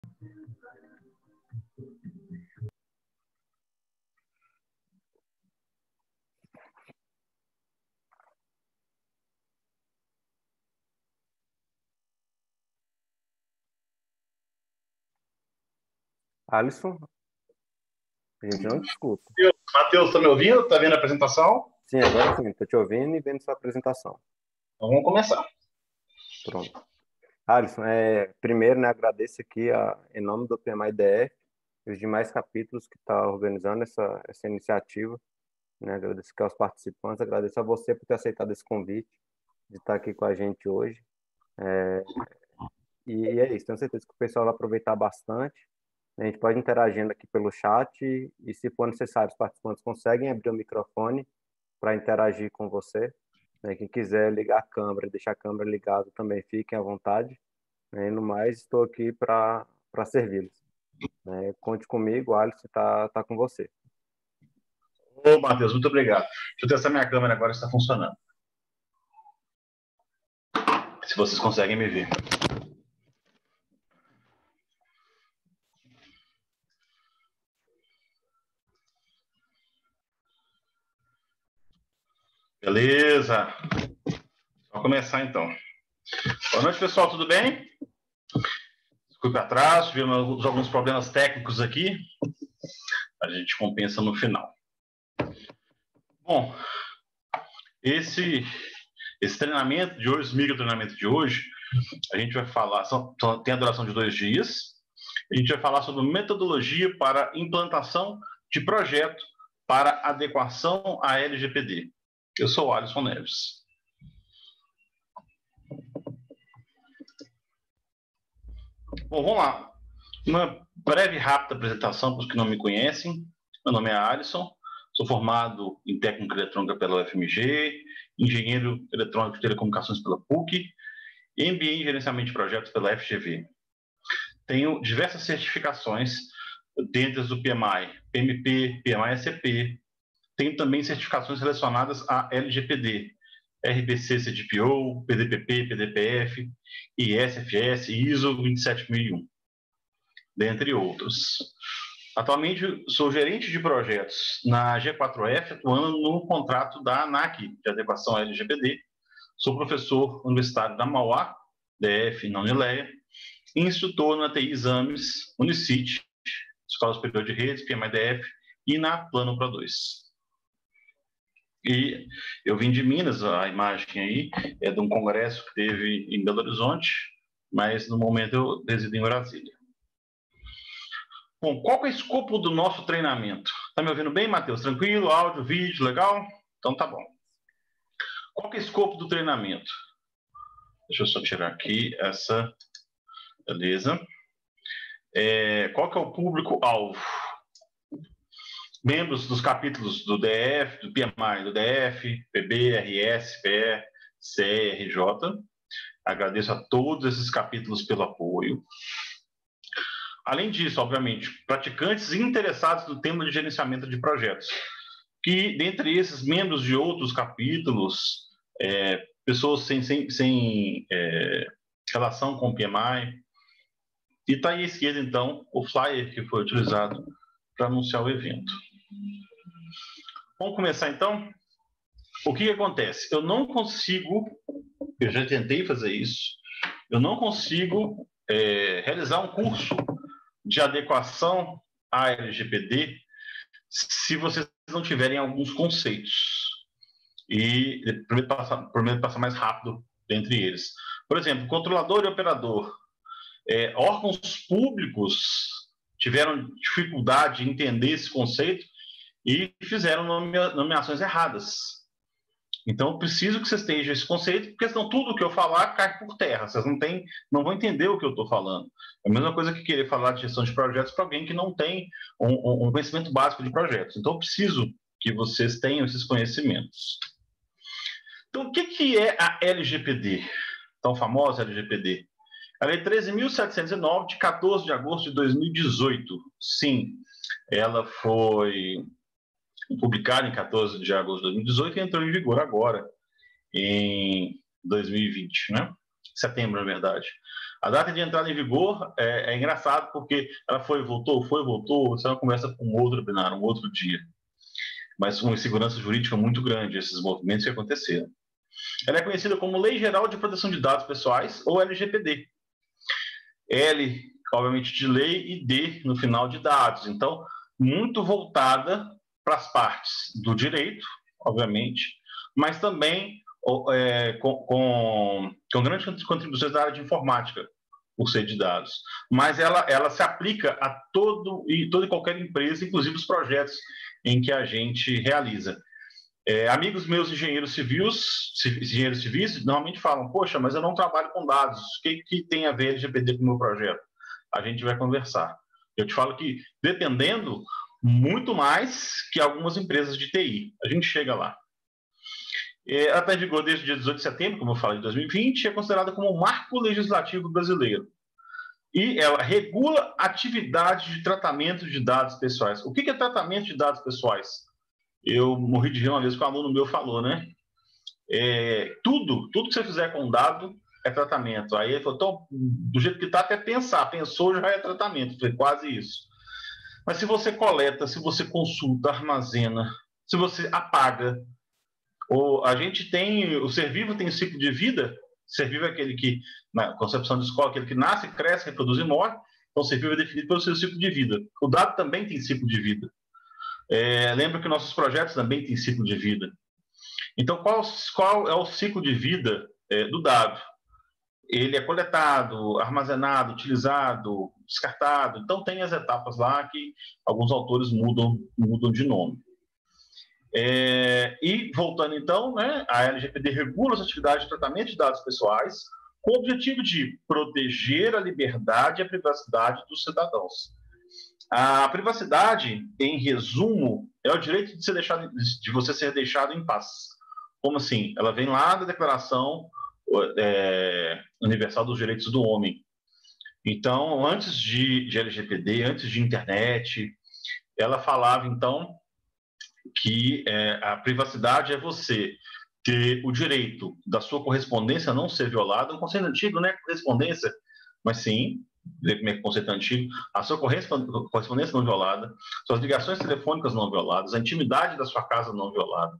Alisson, a gente não te escuta. Matheus, está me ouvindo? Está vendo a apresentação? Sim, agora sim, estou te ouvindo e vendo sua apresentação. Então vamos começar. Pronto. Alisson, primeiro, né, agradeço aqui em nome do PMI DF e os demais capítulos que está organizando essa iniciativa. Né, agradeço aqui aos participantes, agradeço a você por ter aceitado esse convite, de estar aqui com a gente hoje. E é isso, tenho certeza que o pessoal vai aproveitar bastante. A gente pode interagindo aqui pelo chat e se for necessário, os participantes conseguem abrir o microfone para interagir com você. Né? Quem quiser ligar a câmera, deixar a câmera ligada também, fiquem à vontade. Né? E no mais, estou aqui para servi-los. Né? Conte comigo, o Alisson tá com você. Ô, Matheus, muito obrigado. Deixa eu testar minha câmera agora, está funcionando. Se vocês conseguem me ver. Beleza. Vamos começar então. Boa noite, pessoal, tudo bem? Desculpe o atraso, tivemos alguns problemas técnicos aqui. A gente compensa no final. Bom, esse treinamento de hoje, esse microtreinamento de hoje, a gente vai falar, tem a duração de 2 dias. A gente vai falar sobre metodologia para implantação de projeto para adequação à LGPD. Eu sou o Alisson Neves. Bom, vamos lá. Uma breve, rápida apresentação para os que não me conhecem. Meu nome é Alisson, sou formado em técnica eletrônica pela UFMG, engenheiro eletrônico de telecomunicações pela PUC e MBA em gerenciamento de projetos pela FGV. Tenho diversas certificações dentro do PMI, PMP, PMI SCP. Tenho também certificações relacionadas à LGPD, RBC CDPO, PDPP, PDPF, ISFS, ISO 27001, dentre outros. Atualmente, sou gerente de projetos na G4F, atuando no contrato da ANAC, de adequação à LGPD. Sou professor universitário da Mauá, DF, na Unileia, e instrutor na TI Exames, Unicit, Escola Superior de Redes, PMI-DF, e na Plano Pro 2. E eu vim de Minas, a imagem aí é de um congresso que teve em Belo Horizonte, mas no momento eu resido em Brasília. Bom, qual é o escopo do nosso treinamento? Tá me ouvindo bem, Matheus? Tranquilo? Áudio, vídeo, legal? Então tá bom. Qual é o escopo do treinamento? Deixa eu só tirar aqui essa... Beleza. Qual que é o público-alvo? Membros dos capítulos do DF, do PMI, do DF, PB, RS, PE, CE, RJ. Agradeço a todos esses capítulos pelo apoio. Além disso, obviamente, praticantes interessados no tema de gerenciamento de projetos, que, dentre esses membros de outros capítulos, pessoas sem relação com o PMI, e está aí à esquerda, então, o flyer que foi utilizado para anunciar o evento. Vamos começar, então? O que acontece? Eu não consigo, eu já tentei fazer isso, eu não consigo realizar um curso de adequação à LGPD se vocês não tiverem alguns conceitos. E prometo passar mais rápido entre eles. Por exemplo, controlador e operador. Órgãos públicos tiveram dificuldade em entender esse conceito e fizeram nomeações erradas. Então, eu preciso que vocês tenham esse conceito, porque senão tudo que eu falar cai por terra. Vocês não vão entender o que eu estou falando. É a mesma coisa que querer falar de gestão de projetos para alguém que não tem um conhecimento básico de projetos. Então, eu preciso que vocês tenham esses conhecimentos. Então, o que é a LGPD? Tão famosa LGPD. A Lei 13.709, de 14 de agosto de 2018. Sim, ela foi publicada em 14 de agosto de 2018 e entrou em vigor agora, em 2020, né? Setembro, na verdade. A data de entrada em vigor é engraçado porque ela foi, voltou, você não começa com um outro webinar, um outro dia. Mas uma insegurança jurídica muito grande, esses movimentos que aconteceram. Ela é conhecida como Lei Geral de Proteção de Dados Pessoais, ou LGPD. L, obviamente, de lei, e D, no final, de dados. Então, muito voltada para as partes do direito, obviamente, mas também com grandes contribuições da área de informática, por ser de dados. Mas ela se aplica a toda e qualquer empresa, inclusive os projetos em que a gente realiza. Amigos meus engenheiros civis normalmente falam: poxa, mas eu não trabalho com dados, o que tem a ver LGPD com o meu projeto? A gente vai conversar. Eu te falo que, dependendo, muito mais que algumas empresas de TI. A gente chega lá. Ela está em vigor desde o dia 18 de setembro, como eu falei, de 2020, e é considerada como um marco legislativo brasileiro. E ela regula atividade de tratamento de dados pessoais. O que é tratamento de dados pessoais? Eu morri de rir uma vez que um aluno meu falou, né? Tudo que você fizer com dado é tratamento. Aí ele falou: então, do jeito que está, até pensou, já é tratamento. Foi quase isso. Mas se você coleta, se você consulta, armazena, se você apaga, a gente tem, o ser vivo tem um ciclo de vida. Ser vivo é aquele que, na concepção de escola, aquele que nasce, cresce, reproduz e morre. Então, o ser vivo é definido pelo seu ciclo de vida. O dado também tem ciclo de vida. Lembra que nossos projetos também têm ciclo de vida. Então, qual é o ciclo de vida do dado? Ele é coletado, armazenado, utilizado, descartado. Então, tem as etapas lá que alguns autores mudam de nome. E, voltando então, né, a LGPD regula as atividades de tratamento de dados pessoais com o objetivo de proteger a liberdade e a privacidade dos cidadãos. A privacidade, em resumo, é o direito de você ser deixado em paz. Como assim? Ela vem lá da Declaração Universal dos Direitos do Homem. Então, antes de LGPD, antes de internet, ela falava, então, que a privacidade é você ter o direito da sua correspondência não ser violada. Um conceito antigo, né? Correspondência, mas sim, como é que conceito antigo, a sua correspondência não violada, suas ligações telefônicas não violadas, a intimidade da sua casa não violada.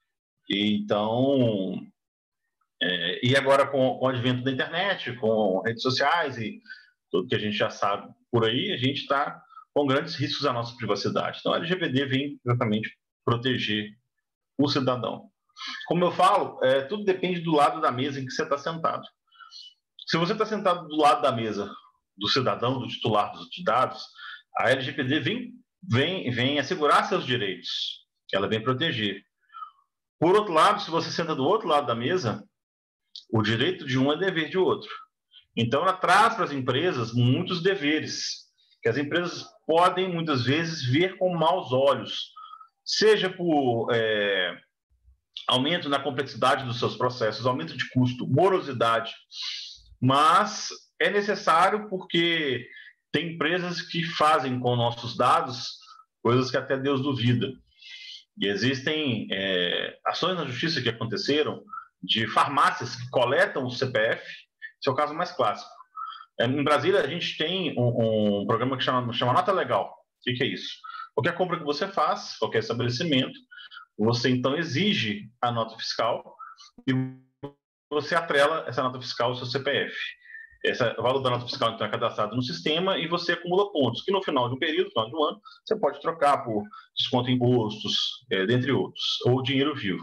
Então, e agora com o advento da internet, com redes sociais e tudo que a gente já sabe por aí, a gente está com grandes riscos à nossa privacidade. Então, a LGPD vem exatamente proteger o cidadão. Como eu falo, tudo depende do lado da mesa em que você está sentado. Se você está sentado do lado da mesa do cidadão, do titular dos dados, a LGPD vem assegurar seus direitos. Ela vem proteger. Por outro lado, se você senta do outro lado da mesa, o direito de um é dever de outro. Então, ela traz para as empresas muitos deveres, que as empresas podem, muitas vezes, ver com maus olhos, seja por aumento na complexidade dos seus processos, aumento de custo, morosidade, mas é necessário porque tem empresas que fazem com nossos dados coisas que até Deus duvida. E existem ações na justiça que aconteceram de farmácias que coletam o CPF. Esse é o caso mais clássico. Em Brasília, a gente tem um programa que chama Nota Legal. O que é isso? Qualquer compra que você faz, qualquer estabelecimento, você então exige a nota fiscal e você atrela essa nota fiscal ao seu CPF. O valor da nota fiscal então é cadastrado no sistema e você acumula pontos, que no final de um período, no final de um ano, você pode trocar por desconto em impostos, dentre outros, ou dinheiro vivo.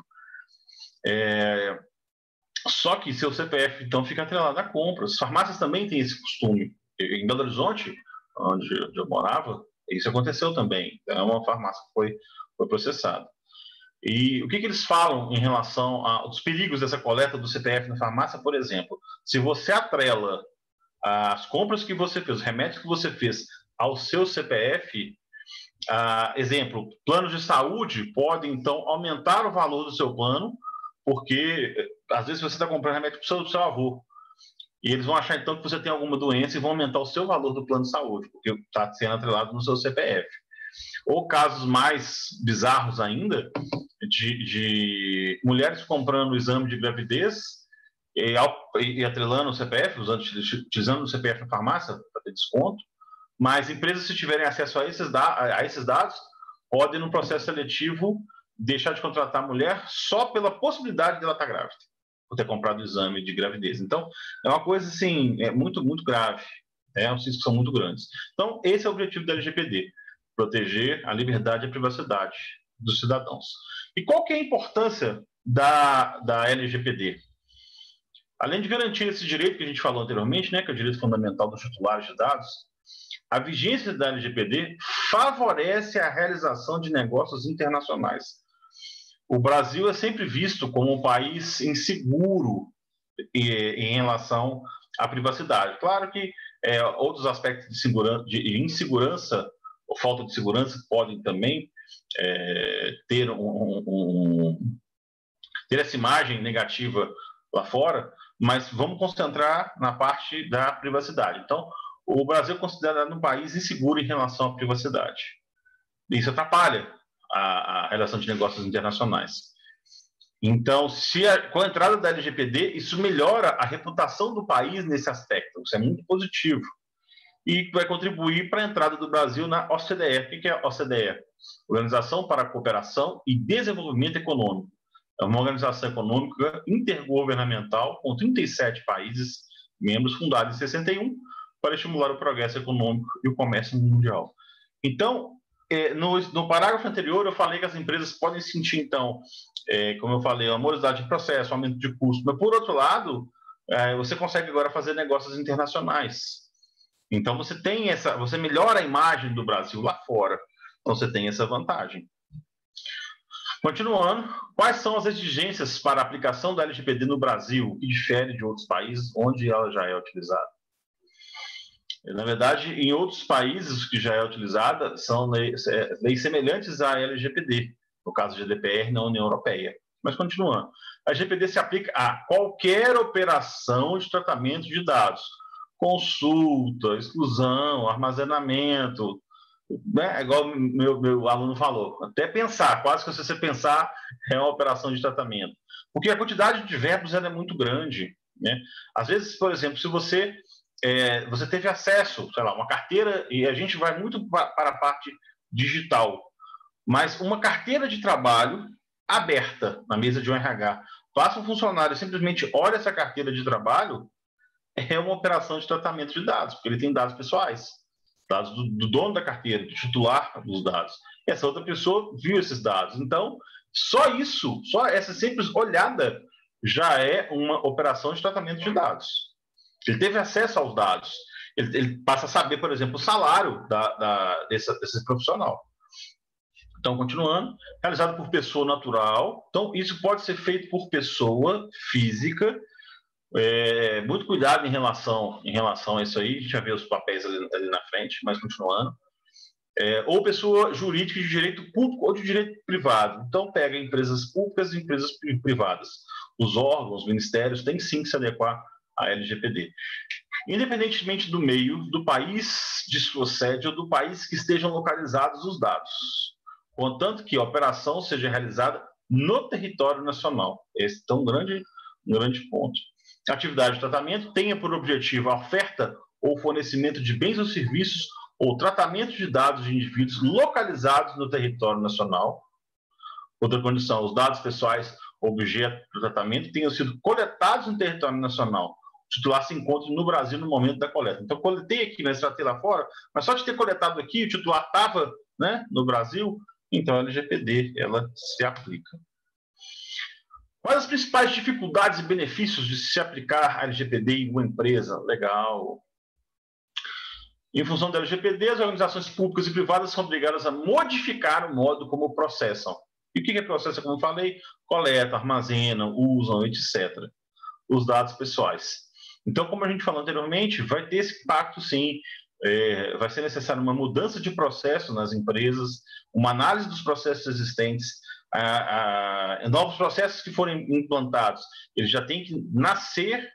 Só que seu CPF então fica atrelado à compra. As farmácias também têm esse costume. Em Belo Horizonte, onde eu morava, isso aconteceu também. É uma farmácia que foi processada. E o que eles falam em relação aos perigos dessa coleta do CPF na farmácia, por exemplo? Se você atrela as compras que você fez, os remédios que você fez ao seu CPF, exemplo, planos de saúde podem, então, aumentar o valor do seu plano, porque, às vezes, você está comprando remédio para o seu avô, e eles vão achar, então, que você tem alguma doença e vão aumentar o seu valor do plano de saúde, porque está sendo atrelado no seu CPF. Ou casos mais bizarros ainda, de mulheres comprando o exame de gravidez e atrelando o CPF, utilizando o CPF na farmácia para ter desconto, mas empresas, se tiverem acesso a esses dados, podem, no processo seletivo, deixar de contratar a mulher só pela possibilidade de ela estar grávida, por ter comprado o exame de gravidez. Então, é uma coisa, assim, muito, muito grave. Os riscos são muito grandes. Então, esse é o objetivo da LGPD, proteger a liberdade e a privacidade dos cidadãos. E qual que é a importância da LGPD? Além de garantir esse direito que a gente falou anteriormente, né, que é o direito fundamental dos titulares de dados, a vigência da LGPD favorece a realização de negócios internacionais. O Brasil é sempre visto como um país inseguro em relação à privacidade. Claro que outros aspectos de insegurança ou falta de segurança podem também ter essa imagem negativa lá fora, mas vamos concentrar na parte da privacidade. Então, o Brasil é considerado um país inseguro em relação à privacidade. Isso atrapalha a relação de negócios internacionais. Então, com a entrada da LGPD, isso melhora a reputação do país nesse aspecto. Isso é muito positivo. E vai contribuir para a entrada do Brasil na OCDE. O que é a OCDE? Organização para a Cooperação e Desenvolvimento Econômico. É uma organização econômica intergovernamental com 37 países membros, fundada em 61, para estimular o progresso econômico e o comércio mundial. Então, no parágrafo anterior, eu falei que as empresas podem sentir, então, como eu falei, a morosidade de processo, aumento de custo, mas, por outro lado, você consegue agora fazer negócios internacionais. Então, você melhora a imagem do Brasil lá fora. Então, você tem essa vantagem. Continuando, quais são as exigências para a aplicação da LGPD no Brasil, que difere de outros países onde ela já é utilizada? Na verdade, em outros países que já é utilizada, são leis semelhantes à LGPD, no caso GDPR na União Europeia. Mas, continuando, a LGPD se aplica a qualquer operação de tratamento de dados, consulta, exclusão, armazenamento, né? Igual meu aluno falou, até pensar, quase que se você pensar, é uma operação de tratamento. Porque a quantidade de verbos é muito grande, né? Às vezes, por exemplo, se você teve acesso, sei lá, uma carteira, e a gente vai muito para a parte digital, mas uma carteira de trabalho aberta na mesa de um RH, passa um funcionário simplesmente olha essa carteira de trabalho, é uma operação de tratamento de dados, porque ele tem dados pessoais, dados do dono da carteira, do titular dos dados. E essa outra pessoa viu esses dados. Então, só essa simples olhada já é uma operação de tratamento de dados. Ele teve acesso aos dados. Ele passa a saber, por exemplo, o salário desse profissional. Então, continuando, realizado por pessoa natural. Então, isso pode ser feito por pessoa física. Muito cuidado em relação a isso aí. A gente já vê os papéis ali na frente, mas continuando. Ou pessoa jurídica de direito público ou de direito privado. Então, pega empresas públicas e empresas privadas. Os órgãos, os ministérios têm sim que se adequar à LGPD. Independentemente do meio, do país de sua sede ou do país que estejam localizados os dados, contanto que a operação seja realizada no território nacional. Esse é um grande ponto. A atividade de tratamento tenha por objetivo a oferta ou fornecimento de bens ou serviços ou tratamento de dados de indivíduos localizados no território nacional. Outra condição, os dados pessoais objeto do tratamento tenham sido coletados no território nacional. O titular se encontra no Brasil no momento da coleta. Então, coletei aqui, mas tratei lá fora, mas só de ter coletado aqui, o titular estava, né, no Brasil, então a LGPD ela se aplica. Quais as principais dificuldades e benefícios de se aplicar a LGPD em uma empresa? Legal. Em função da LGPD, as organizações públicas e privadas são obrigadas a modificar o modo como processam. E o que é processa, como eu falei? Coleta, armazenam, usam, etc. Os dados pessoais. Então, como a gente falou anteriormente, vai ter esse impacto, sim. Vai ser necessária uma mudança de processo nas empresas, uma análise dos processos existentes, novos processos que forem implantados, eles já têm que nascer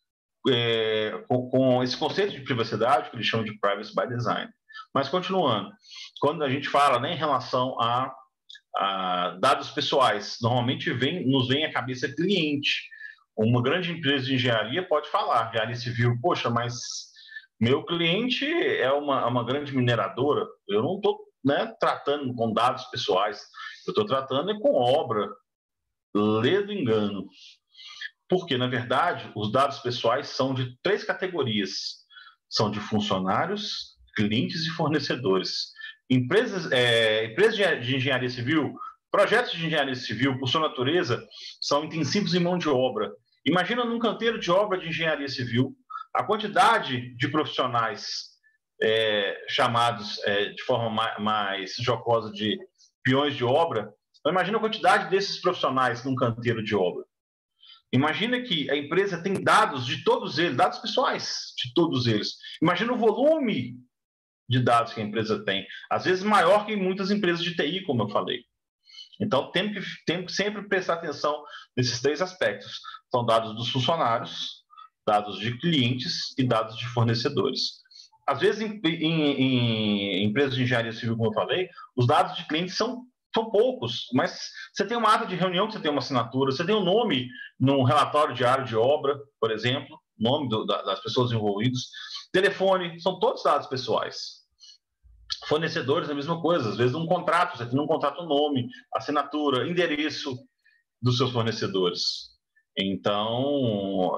com esse conceito de privacidade, que eles chamam de privacy by design. Mas, continuando, quando a gente fala, né, em relação a dados pessoais, normalmente nos vem à cabeça cliente. Uma grande empresa de engenharia pode falar, engenharia civil, poxa, mas meu cliente é uma grande mineradora, eu não estou, né, tratando com dados pessoais, eu estou tratando com obra, lê do engano. Porque, na verdade, os dados pessoais são de 3 categorias. São de funcionários, clientes e fornecedores. Empresas de engenharia civil, projetos de engenharia civil, por sua natureza, são intensivos em mão de obra. Imagina num canteiro de obra de engenharia civil, a quantidade de profissionais chamados de forma mais jocosa de peões de obra. Então, imagina a quantidade desses profissionais num canteiro de obra. Imagina que a empresa tem dados de todos eles, dados pessoais de todos eles. Imagina o volume de dados que a empresa tem, às vezes maior que em muitas empresas de TI, como eu falei. Então, temos que sempre prestar atenção nesses 3 aspectos. São dados dos funcionários, dados de clientes e dados de fornecedores. Às vezes, em empresas de engenharia civil, como eu falei, os dados de clientes são poucos, mas você tem uma ata de reunião que você tem uma assinatura, você tem um nome num relatório diário de obra, por exemplo, nome das pessoas envolvidas, telefone, são todos dados pessoais. Fornecedores, a mesma coisa, às vezes um contrato, você tem um contrato, nome, assinatura, endereço dos seus fornecedores. Então,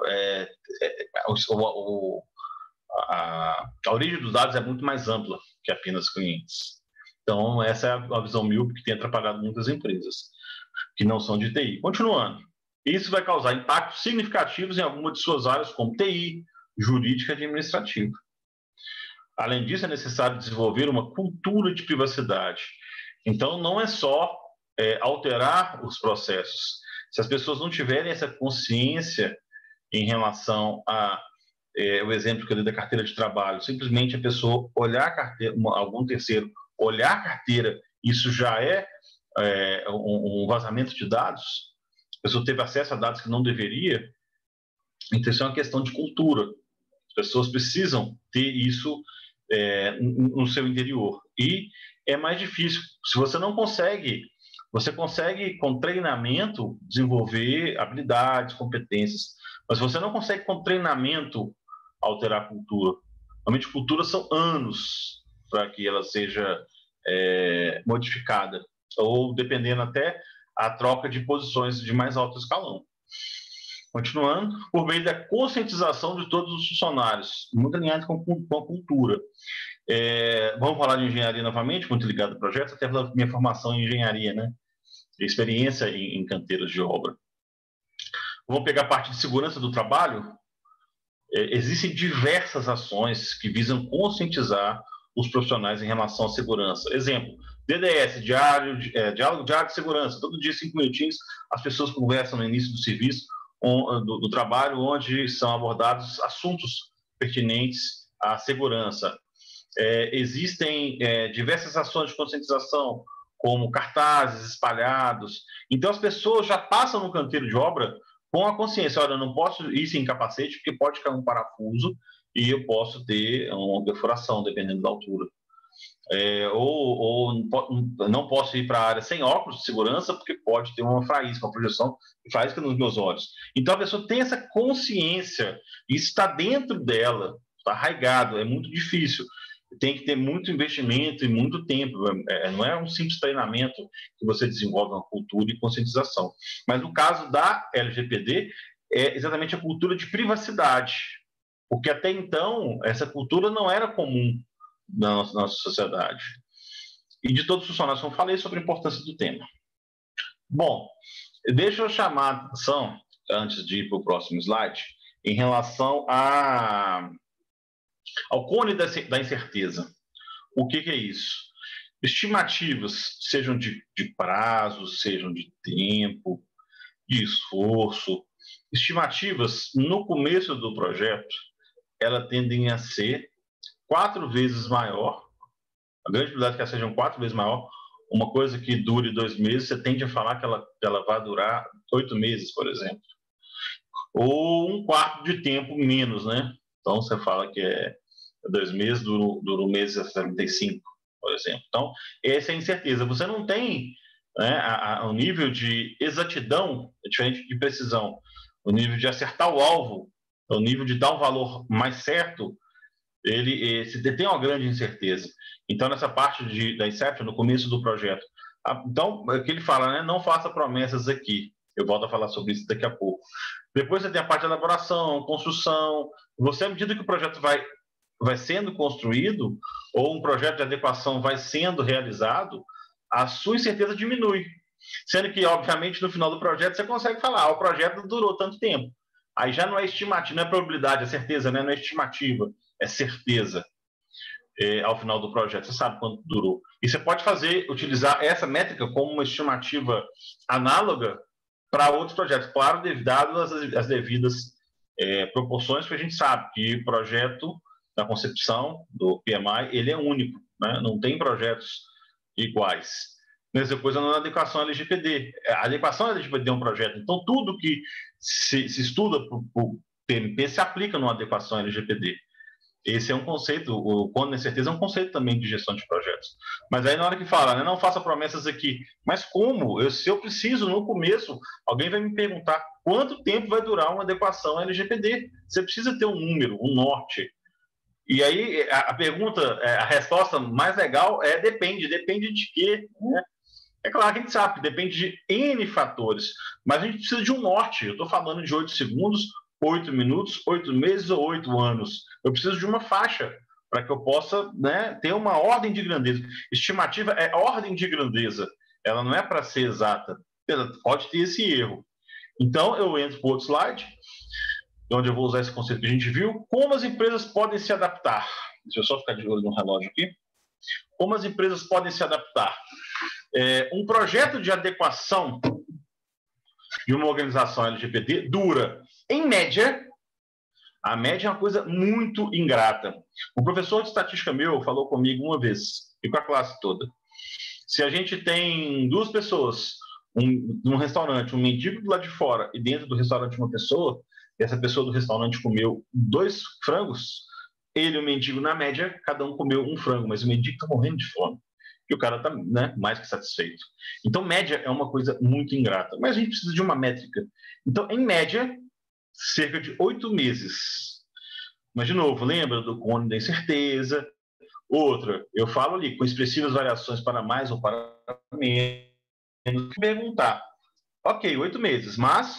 a origem dos dados é muito mais ampla que apenas clientes. Então, essa é a visão míope que tem atrapalhado muitas empresas que não são de TI. Continuando, isso vai causar impactos significativos em algumas de suas áreas, como TI, jurídica e administrativa. Além disso, é necessário desenvolver uma cultura de privacidade. Então, não é só alterar os processos. Se as pessoas não tiverem essa consciência em relação a o exemplo que eu dei da carteira de trabalho, simplesmente a pessoa olhar a carteira, algum terceiro olhar a carteira, isso já é um vazamento de dados, a pessoa teve acesso a dados que não deveria, então isso é uma questão de cultura. As pessoas precisam ter isso no seu interior. E é mais difícil. Se você não consegue, você consegue com treinamento desenvolver habilidades, competências, mas você não consegue com treinamento alterar a cultura. Realmente, cultura são anos para que ela seja modificada, ou dependendo até a troca de posições de mais alto escalão. Continuando, por meio da conscientização de todos os funcionários, muito alinhado com a cultura. Vamos falar de engenharia novamente, muito ligado ao projeto, até pela minha formação em engenharia, né? Experiência em canteiros de obra. Vamos pegar a parte de segurança do trabalho. Existem diversas ações que visam conscientizar os profissionais em relação à segurança. Exemplo, DDS, diálogo diário de segurança. Todo dia, 5 minutinhos, as pessoas conversam no início do serviço, do trabalho, onde são abordados assuntos pertinentes à segurança. Existem diversas ações de conscientização, como cartazes espalhados. Então, as pessoas já passam no canteiro de obra com a consciência, olha, eu não posso ir sem capacete, porque pode cair um parafuso e eu posso ter uma perfuração, dependendo da altura. Ou não posso ir para a área sem óculos de segurança, porque pode ter uma faísca, uma projeção de faísca nos meus olhos. Então, a pessoa tem essa consciência, isso está dentro dela, está arraigado, é muito difícil. Tem que ter muito investimento e muito tempo. Não é um simples treinamento que você desenvolve uma cultura e conscientização. Mas no caso da LGPD, é exatamente a cultura de privacidade. Porque até então, essa cultura não era comum na nossa sociedade. E de todos os funcionários, como falei, sobre a importância do tema. Bom, deixa eu chamar a atenção, antes de ir para o próximo slide, em relação ao cone da incerteza. O que é isso? Estimativas, sejam de prazo, sejam de tempo, de esforço. Estimativas, no começo do projeto, elas tendem a ser 4 vezes maior, a grande probabilidade é que elas sejam 4 vezes maior. Uma coisa que dure 2 meses, você tende a falar que ela vai durar 8 meses, por exemplo. Ou 1/4 de tempo menos, né? Então, você fala que 2 meses, dura 1 mês e 75, por exemplo. Então, essa é a incerteza. Você não tem, né, o nível de exatidão, é diferente de precisão. o nível de acertar o alvo, o nível de dar um valor mais certo, ele se tem uma grande incerteza. Então, nessa parte da Inception, no começo do projeto, então, é o que ele fala, né? Não faça promessas aqui. Eu volto a falar sobre isso daqui a pouco. Depois você tem a parte de elaboração, construção. Você, à medida que o projeto vai sendo construído, ou um projeto de adequação vai sendo realizado, a sua incerteza diminui. Sendo que, obviamente, no final do projeto, você consegue falar, o projeto durou tanto tempo. Aí já não é estimativa, não é probabilidade, é certeza, né? Não é estimativa, é certeza. Ao final do projeto, você sabe quanto durou. E você pode utilizar essa métrica como uma estimativa análoga para outros projetos, claro, dado as devidas proporções, porque a gente sabe que o projeto da concepção do PMI, ele é único, né? Não tem projetos iguais. Mesma coisa na adequação LGPD. A adequação LGPD é um projeto, então tudo que se estuda para o PMP se aplica numa adequação LGPD. Esse é um conceito, o quando é certeza é um conceito também de gestão de projetos. Mas aí na hora que fala, né, não faça promessas aqui. Mas como? Se eu preciso, no começo, alguém vai me perguntar quanto tempo vai durar uma adequação LGPD. Você precisa ter um número, um norte. E aí a pergunta, a resposta mais legal é depende. Depende de quê? Né? É claro que a gente sabe que depende de N fatores, mas a gente precisa de um norte. Eu estou falando de 8 segundos, 8 minutos, 8 meses ou 8 anos. Eu preciso de uma faixa para que eu possa, né, ter uma ordem de grandeza. Estimativa é ordem de grandeza. Ela não é para ser exata. Ela pode ter esse erro. Então, eu entro para o outro slide, onde eu vou usar esse conceito que a gente viu. Como as empresas podem se adaptar? Deixa eu só ficar de olho no relógio aqui. Como as empresas podem se adaptar? Um projeto de adequação de uma organização LGPD dura, em média, a média é uma coisa muito ingrata. O professor de estatística meu falou comigo uma vez, e com a classe toda. Se a gente tem 2 pessoas num restaurante, um mendigo do lado de fora e dentro do restaurante uma pessoa, e essa pessoa do restaurante comeu 2 frangos, ele e o mendigo, na média, cada um comeu um frango, mas o mendigo está morrendo de fome. E o cara está, né, mais que satisfeito. Então, média é uma coisa muito ingrata. Mas a gente precisa de uma métrica. Então, em média, cerca de 8 meses. Mas, de novo, lembra do cone da incerteza. Outra, eu falo ali, com expressivas variações para mais ou para menos. Perguntar, ok, 8 meses, mas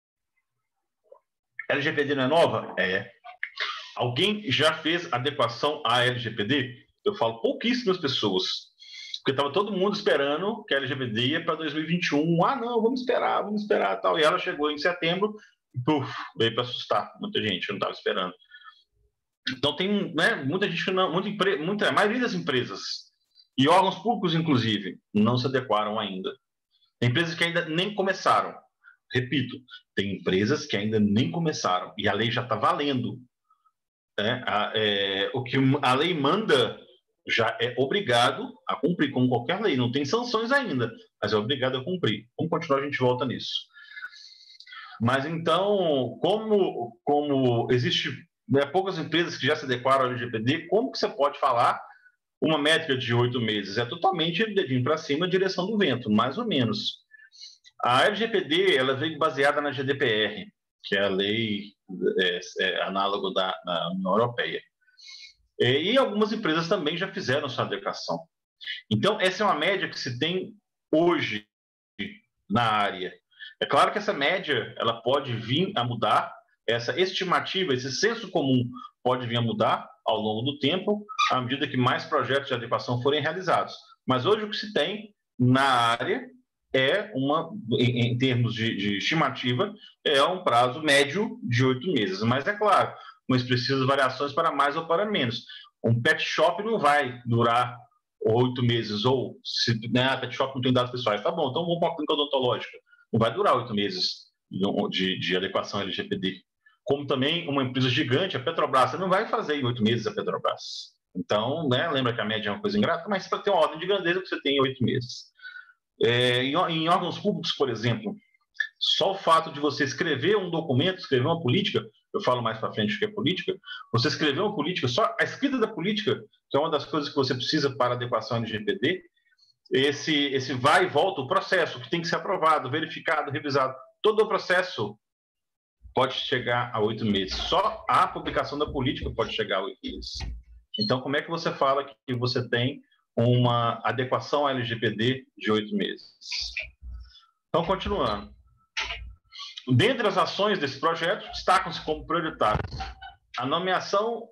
LGPD não é nova? É. Alguém já fez adequação à LGPD? Eu falo pouquíssimas pessoas. Porque estava todo mundo esperando que a LGPD ia para 2021. Ah, não, vamos esperar, tal. E ela chegou em setembro e, veio para assustar muita gente, não estava esperando. Então, tem, né, muita gente que não... a maioria das empresas, e órgãos públicos, inclusive, não se adequaram ainda. Tem empresas que ainda nem começaram. Repito, tem empresas que ainda nem começaram. E a lei já está valendo. O que a lei manda já é obrigado a cumprir, como qualquer lei. Não tem sanções ainda, mas é obrigado a cumprir. Vamos continuar, a gente volta nisso. Mas então, como existe, né, poucas empresas que já se adequaram ao LGPD, como que você pode falar uma métrica de 8 meses? É totalmente dedinho para cima, direção do vento, mais ou menos. A LGPD ela veio baseada na GDPR, que é a lei análogo da União Europeia. E algumas empresas também já fizeram sua adequação. Então, essa é uma média que se tem hoje na área. É claro que essa média ela pode vir a mudar, essa estimativa, esse senso comum pode vir a mudar ao longo do tempo, à medida que mais projetos de adequação forem realizados. Mas hoje o que se tem na área em termos de estimativa, é um prazo médio de 8 meses. Mas é claro, com expressivas variações para mais ou para menos. Um pet shop não vai durar 8 meses, ou se a pet shop não tem dados pessoais, tá bom, então vamos para uma clínica odontológica. Não vai durar 8 meses de adequação LGPD. Como também uma empresa gigante, a Petrobras, você não vai fazer em 8 meses a Petrobras. Então, né, lembra que a média é uma coisa ingrata, mas para ter uma ordem de grandeza que você tem em 8 meses. Em órgãos públicos, por exemplo, só o fato de você escrever um documento, escrever uma política, eu falo mais para frente que é política, você escrever uma política, só a escrita da política, que é uma das coisas que você precisa para a adequação LGPD, esse vai e volta, o processo que tem que ser aprovado, verificado, revisado, todo o processo pode chegar a 8 meses. Só a publicação da política pode chegar a 8 meses. Então, como é que você fala que você tem uma adequação à LGPD de 8 meses? Então, continuando. Dentre as ações desse projeto, destacam-se como prioritárias a nomeação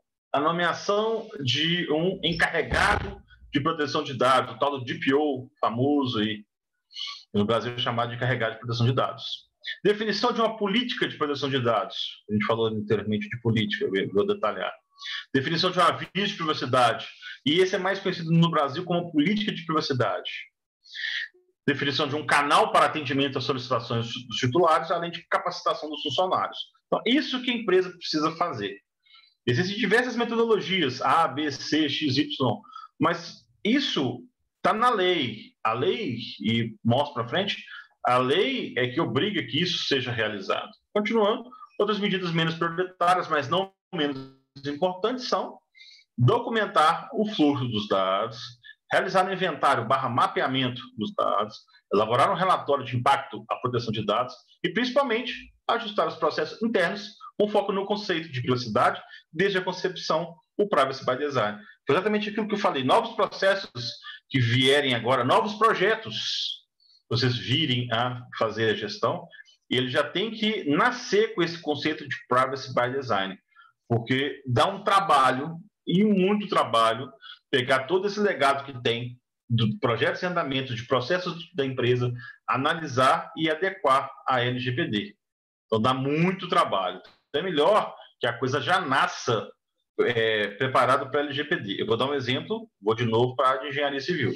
de um encarregado de proteção de dados, o tal do DPO, famoso aí, no Brasil chamado de encarregado de proteção de dados. Definição de uma política de proteção de dados. A gente falou anteriormente de política, eu vou detalhar. Definição de um aviso de privacidade. E esse é mais conhecido no Brasil como política de privacidade. Definição de um canal para atendimento às solicitações dos titulares, além de capacitação dos funcionários. Então, isso que a empresa precisa fazer. Existem diversas metodologias, A, B, C, X, Y, mas isso está na lei. A lei, e mostro para frente, a lei é que obriga que isso seja realizado. Continuando, outras medidas menos prioritárias, mas não menos importantes, são documentar o fluxo dos dados, realizar um inventário / mapeamento dos dados, elaborar um relatório de impacto à proteção de dados e, principalmente, ajustar os processos internos com foco no conceito de privacidade, desde a concepção, o Privacy by Design. Foi exatamente aquilo que eu falei, novos processos que vierem agora, novos projetos, vocês virem a fazer a gestão, e ele já tem que nascer com esse conceito de Privacy by Design, porque dá um trabalho, e muito trabalho, pegar todo esse legado que tem do projetos em andamento, de processos da empresa, analisar e adequar à LGPD. Então, dá muito trabalho. Então, é melhor que a coisa já nasça preparada para a LGPD. Eu vou dar um exemplo, vou de novo para a de engenharia civil.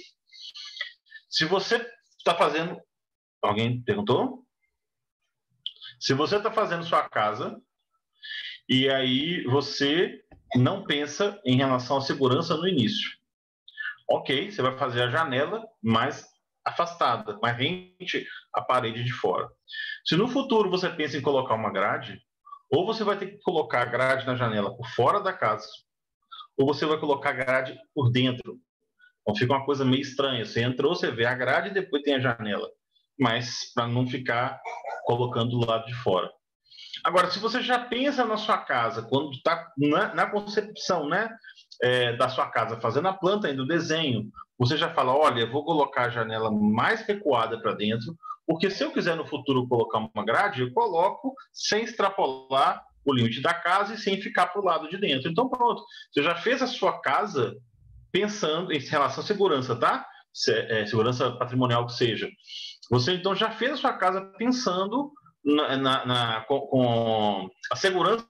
Se você está fazendo... Alguém perguntou? Se você está fazendo sua casa e aí você não pensa em relação à segurança no início. Ok, você vai fazer a janela mais afastada, mais rente à parede de fora. Se no futuro você pensa em colocar uma grade, ou você vai ter que colocar a grade na janela por fora da casa, ou você vai colocar a grade por dentro. Então fica uma coisa meio estranha. Você entrou, você vê a grade e depois tem a janela. Mas para não ficar colocando do lado de fora. Agora, se você já pensa na sua casa, quando está na concepção, né, da sua casa, fazendo a planta ainda, o desenho, você já fala, olha, eu vou colocar a janela mais recuada para dentro, porque se eu quiser no futuro colocar uma grade, eu coloco sem extrapolar o limite da casa e sem ficar para o lado de dentro. Então, pronto, você já fez a sua casa pensando em relação à segurança, tá? Segurança patrimonial que seja. Você, então, já fez a sua casa pensando com a segurança,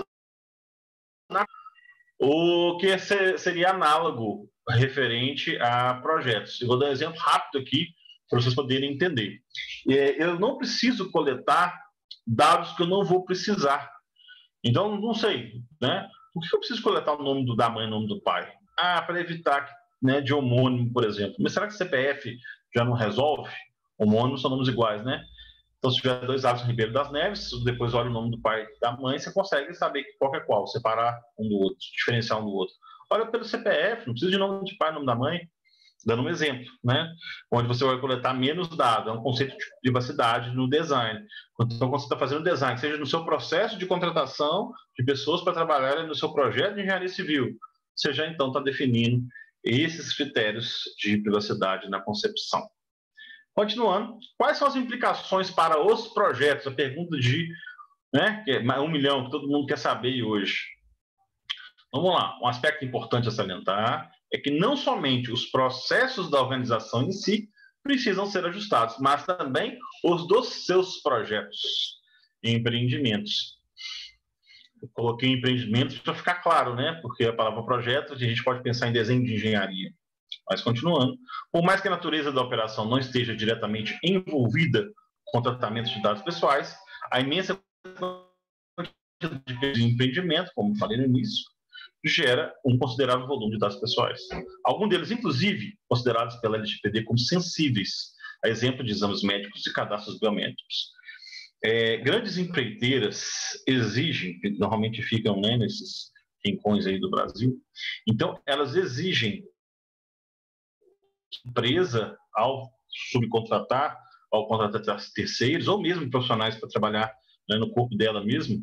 o que seria análogo referente a projetos. Eu vou dar um exemplo rápido aqui para vocês poderem entender. Eu não preciso coletar dados que eu não vou precisar. Então, não sei, né? Por que eu preciso coletar o nome da mãe e o nome do pai? Para evitar, né, de homônimo, por exemplo. Mas será que CPF já não resolve? Homônimos são nomes iguais, né? Então, se tiver dois Alisson Ribeiro das Neves, depois olha o nome do pai e da mãe, você consegue saber qual é qual, separar um do outro, diferenciar um do outro. Olha pelo CPF, não precisa de nome de pai e nome da mãe, dando um exemplo, né? Onde você vai coletar menos dados, é um conceito de privacidade no design. Então, quando você está fazendo design, seja no seu processo de contratação de pessoas para trabalharem no seu projeto de engenharia civil, você já então está definindo esses critérios de privacidade na concepção. Continuando, quais são as implicações para os projetos? A pergunta de, né, que é 1 milhão, que todo mundo quer saber hoje. Vamos lá, um aspecto importante a salientar é que não somente os processos da organização em si precisam ser ajustados, mas também os dos seus projetos e empreendimentos. Eu coloquei empreendimentos para ficar claro, né? Porque a palavra projeto, a gente pode pensar em desenho de engenharia. Mas continuando, por mais que a natureza da operação não esteja diretamente envolvida com tratamento de dados pessoais, a imensa quantidade de empreendimento, como falei no início, gera um considerável volume de dados pessoais. Alguns deles, inclusive, considerados pela LGPD como sensíveis, a exemplo de exames médicos e cadastros biométricos. Grandes empreiteiras exigem, que normalmente ficam, né, nesses rincões aí do Brasil, então elas exigem que a empresa, ao subcontratar, ao contratar terceiros, ou mesmo profissionais para trabalhar né, no corpo dela mesmo,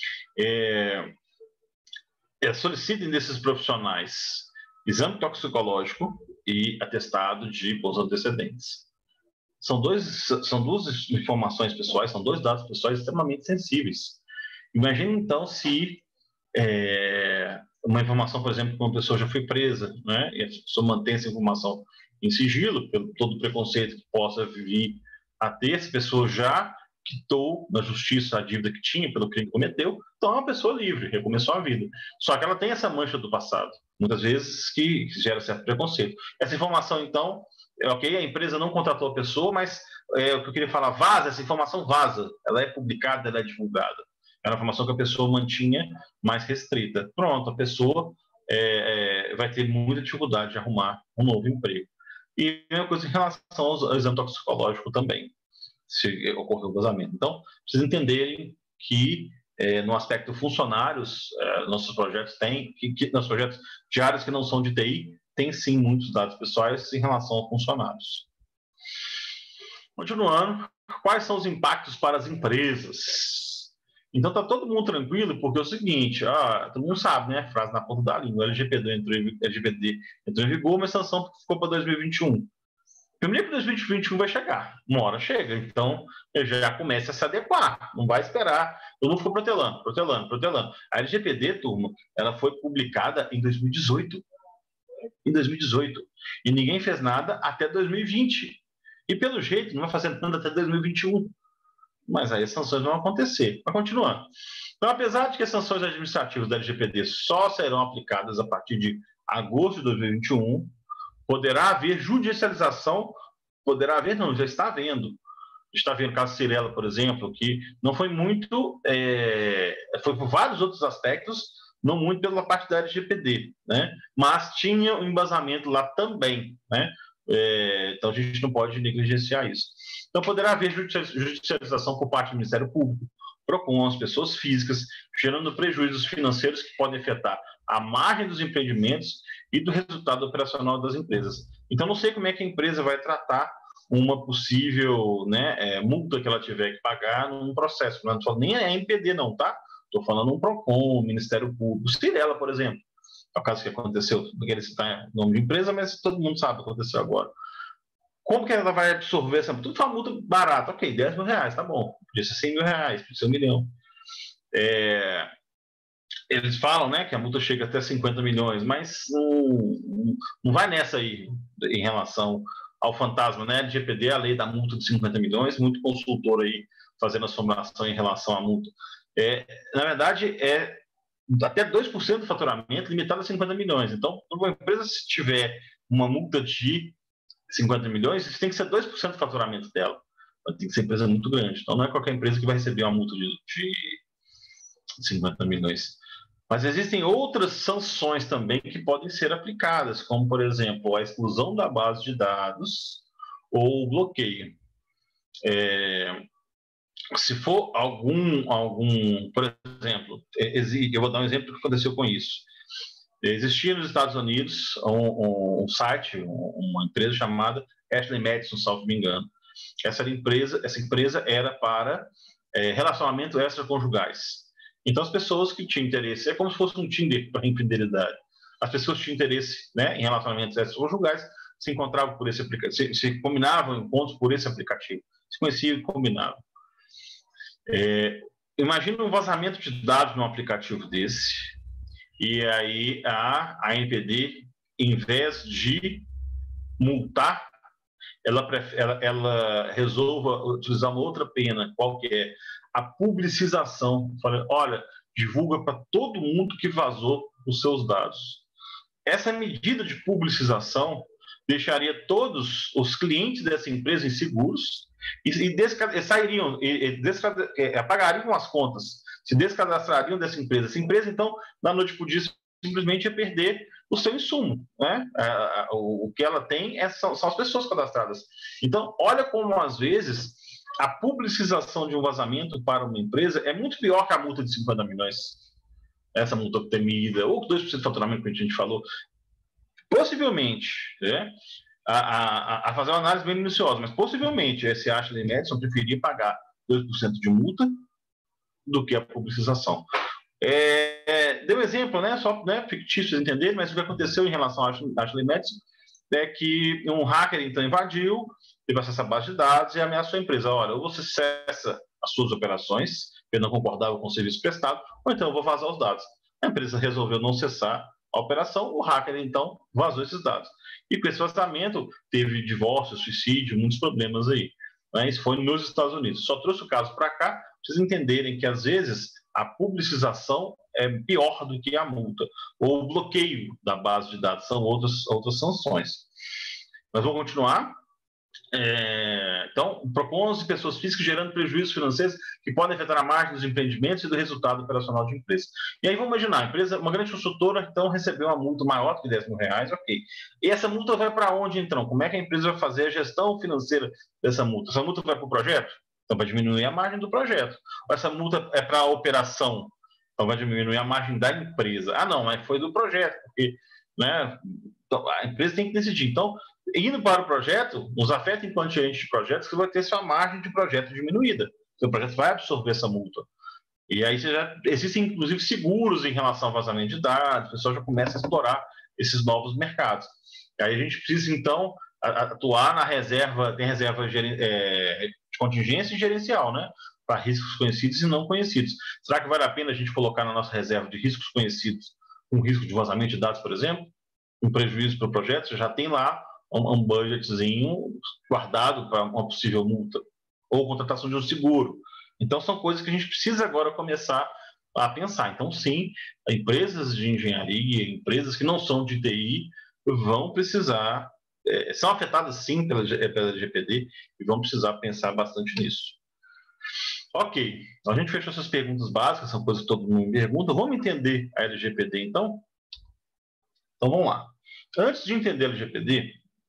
solicitem desses profissionais exame toxicológico e atestado de bons antecedentes. São duas informações pessoais, são dois dados pessoais extremamente sensíveis. Imagine, então, se uma informação, por exemplo, que uma pessoa já foi presa, né, e a pessoa mantém essa informação em sigilo, pelo todo o preconceito que possa vir a ter, essa pessoa já quitou na justiça a dívida que tinha pelo crime que cometeu, então é uma pessoa livre, recomeçou a vida. Só que ela tem essa mancha do passado, muitas vezes que gera certo preconceito. Essa informação, então, ok, a empresa não contratou a pessoa, mas o que eu queria falar, vaza, essa informação vaza, ela é publicada, ela é divulgada. Era uma informação que a pessoa mantinha mais restrita. Pronto, a pessoa vai ter muita dificuldade de arrumar um novo emprego. E a mesma coisa em relação ao exame toxicológico também, se ocorrer o vazamento. Então, precisa entenderem que, no aspecto funcionários, nossos projetos têm, nossos projetos de áreas que não são de TI, tem sim muitos dados pessoais em relação a funcionários. Continuando, quais são os impactos para as empresas? Então, está todo mundo tranquilo, porque é o seguinte, todo mundo sabe, né? A frase na ponta da língua, o LGPD entrou em vigor, mas a sanção ficou para 2021. Primeiro que 2021 vai chegar, uma hora chega, então ele já começa a se adequar, não vai esperar. Todo mundo ficou protelando. A LGPD, turma, ela foi publicada em 2018. E ninguém fez nada até 2020. E pelo jeito, não vai fazer nada até 2021. Mas aí as sanções vão acontecer. Mas continuando. Então, apesar de que as sanções administrativas da LGPD só serão aplicadas a partir de agosto de 2021, poderá haver judicialização, já está havendo. Está vendo o caso Cirela, por exemplo, que não foi muito, foi por vários outros aspectos, não muito pela parte da LGPD, né? Mas tinha um embasamento lá também, né? Então a gente não pode negligenciar isso. Então poderá haver judicialização por parte do Ministério Público, PROCON, as pessoas físicas, gerando prejuízos financeiros que podem afetar a margem dos empreendimentos e do resultado operacional das empresas. Então não sei como é que a empresa vai tratar uma possível, né, multa que ela tiver que pagar num processo. Não estou nem a MPD não, tá? Estou falando um PROCON, Ministério Público, Cirela, por exemplo. É o caso que aconteceu, não quero citar nome de empresa, mas todo mundo sabe o que aconteceu agora. Como que ela vai absorver essa multa? Tudo foi uma multa barata, ok, 10 mil reais, tá bom. Podia ser 100 mil reais, podia ser 1 milhão. Eles falam, né, que a multa chega até 50 milhões, mas não vai nessa aí em relação ao fantasma, né? LGPD, a lei da multa de 50 milhões, muito consultor aí fazendo assombração em relação à multa. Na verdade, até 2% do faturamento limitado a 50 milhões. Então, uma empresa, se tiver uma multa de 50 milhões, isso tem que ser 2% do faturamento dela. Tem que ser uma empresa muito grande. Então, não é qualquer empresa que vai receber uma multa de 50 milhões. Mas existem outras sanções também que podem ser aplicadas, como, por exemplo, a exclusão da base de dados ou o bloqueio. Se for por exemplo, eu vou dar um exemplo do que aconteceu com isso. Existia nos Estados Unidos um site, uma empresa chamada Ashley Madison, salvo me engano. Essa empresa era para relacionamento extraconjugais. Então, as pessoas que tinham interesse, é como se fosse um Tinder para infidelidade. As pessoas que tinham interesse, né, em relacionamentos extraconjugais se encontravam por esse aplicativo, se combinavam encontros por esse aplicativo, se conheciam e combinavam. Imagina um vazamento de dados num aplicativo desse, e aí a ANPD, em vez de multar, ela resolva utilizar uma outra pena, qual que é? A publicização. Olha, divulga para todo mundo que vazou os seus dados. Essa medida de publicização deixaria todos os clientes dessa empresa inseguros e sairiam, apagariam as contas, se descadastrariam dessa empresa. Essa empresa, então, da noite para o dia, simplesmente ia perder o seu insumo, né? O que ela tem são as pessoas cadastradas. Então, olha como, às vezes, a publicização de um vazamento para uma empresa é muito pior que a multa de 50 milhões. Essa multa temida, ou 2% de faturamento que a gente falou. Possivelmente, né? A fazer uma análise bem minuciosa, mas possivelmente esse Ashley Madison preferia pagar 2% de multa do que a publicização. Deu exemplo, né, só fictício vocês entenderem, mas o que aconteceu em relação à Ashley Madison é que um hacker então invadiu, teve acesso à base de dados e ameaçou a empresa: olha, ou você cessa as suas operações, eu não concordava com o serviço prestado, ou então eu vou vazar os dados. A empresa resolveu não cessar a operação, o hacker então vazou esses dados. E com esse vazamento teve divórcio, suicídio, muitos problemas aí. Né? Isso foi nos Estados Unidos. Só trouxe o caso para cá, para vocês entenderem que às vezes a publicização é pior do que a multa, ou o bloqueio da base de dados, são outras sanções. Mas vamos continuar. Então, propõe-se pessoas físicas gerando prejuízos financeiros que podem afetar a margem dos empreendimentos e do resultado operacional de empresa. E aí vamos imaginar, a empresa, uma grande construtora, então recebeu uma multa maior que R$ 10.000, ok. E essa multa vai para onde, então? Como é que a empresa vai fazer a gestão financeira dessa multa? Essa multa vai para o projeto? Então vai diminuir a margem do projeto. Ou essa multa é para a operação? Então vai diminuir a margem da empresa. Ah, não, mas foi do projeto, porque, né, então, a empresa tem que decidir. Então, indo para o projeto, nos afeta enquanto gerente de projetos que vai ter sua margem de projeto diminuída. Seu projeto vai absorver essa multa. E aí existem, inclusive, seguros em relação ao vazamento de dados, o pessoal já começa a explorar esses novos mercados. E aí a gente precisa, então, atuar na reserva, tem reserva de contingência e gerencial, né? Para riscos conhecidos e não conhecidos. Será que vale a pena a gente colocar na nossa reserva de riscos conhecidos um risco de vazamento de dados, por exemplo? Um prejuízo para o projeto? Você já tem lá um budgetzinho guardado para uma possível multa, ou contratação de um seguro. Então, são coisas que a gente precisa agora começar a pensar. Então, sim, empresas de engenharia, empresas que não são de TI, vão precisar, são afetadas, sim, pela LGPD, e vão precisar pensar bastante nisso. Ok, então a gente fechou essas perguntas básicas, são coisas que todo mundo me pergunta. Vamos entender a LGPD, então? Então, vamos lá. Antes de entender a LGPD,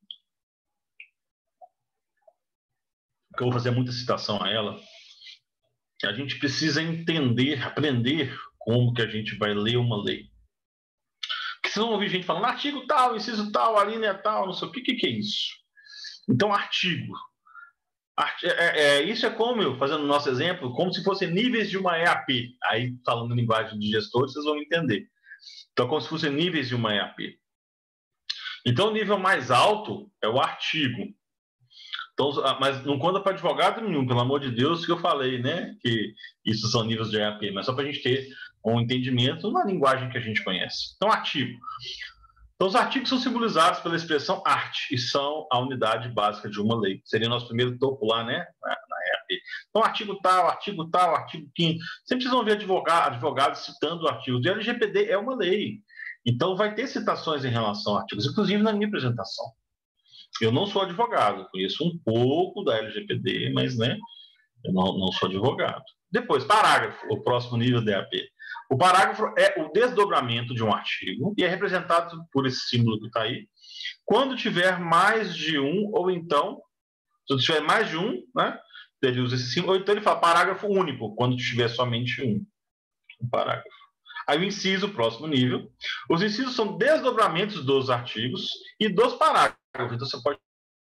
que eu vou fazer muita citação a ela, a gente precisa entender, aprender como que a gente vai ler uma lei. Porque vocês vão ouvir gente falando artigo tal, inciso tal, a linha tal, não sei o que é isso. Então, artigo. Isso é como, fazendo o nosso exemplo, como se fossem níveis de uma EAP. Aí, falando em linguagem de gestor, vocês vão entender. Então, como se fossem níveis de uma EAP. Então, o nível mais alto é o artigo. Então, mas não conta para advogado nenhum, pelo amor de Deus, que eu falei, né? Que isso são níveis de EAP, mas só para a gente ter um entendimento na linguagem que a gente conhece. Então, artigo. Então, os artigos são simbolizados pela expressão arte e são a unidade básica de uma lei. Seria o nosso primeiro topo lá, né? Na EAP. Então, artigo tal, artigo tal, artigo 5. Sempre vocês vão ver advogados citando artigos. E a LGPD é uma lei. Então, vai ter citações em relação a artigos, inclusive na minha apresentação. Eu não sou advogado, conheço um pouco da LGPD, mas, né, eu não sou advogado. Depois, parágrafo, o próximo nível da EAP. O parágrafo é o desdobramento de um artigo e é representado por esse símbolo que está aí. Quando tiver mais de um, ou então, se tiver mais de um, né, ele usa esse símbolo, ou então ele fala parágrafo único, quando tiver somente um parágrafo. Aí o inciso, próximo nível. Os incisos são desdobramentos dos artigos e dos parágrafos. Então você pode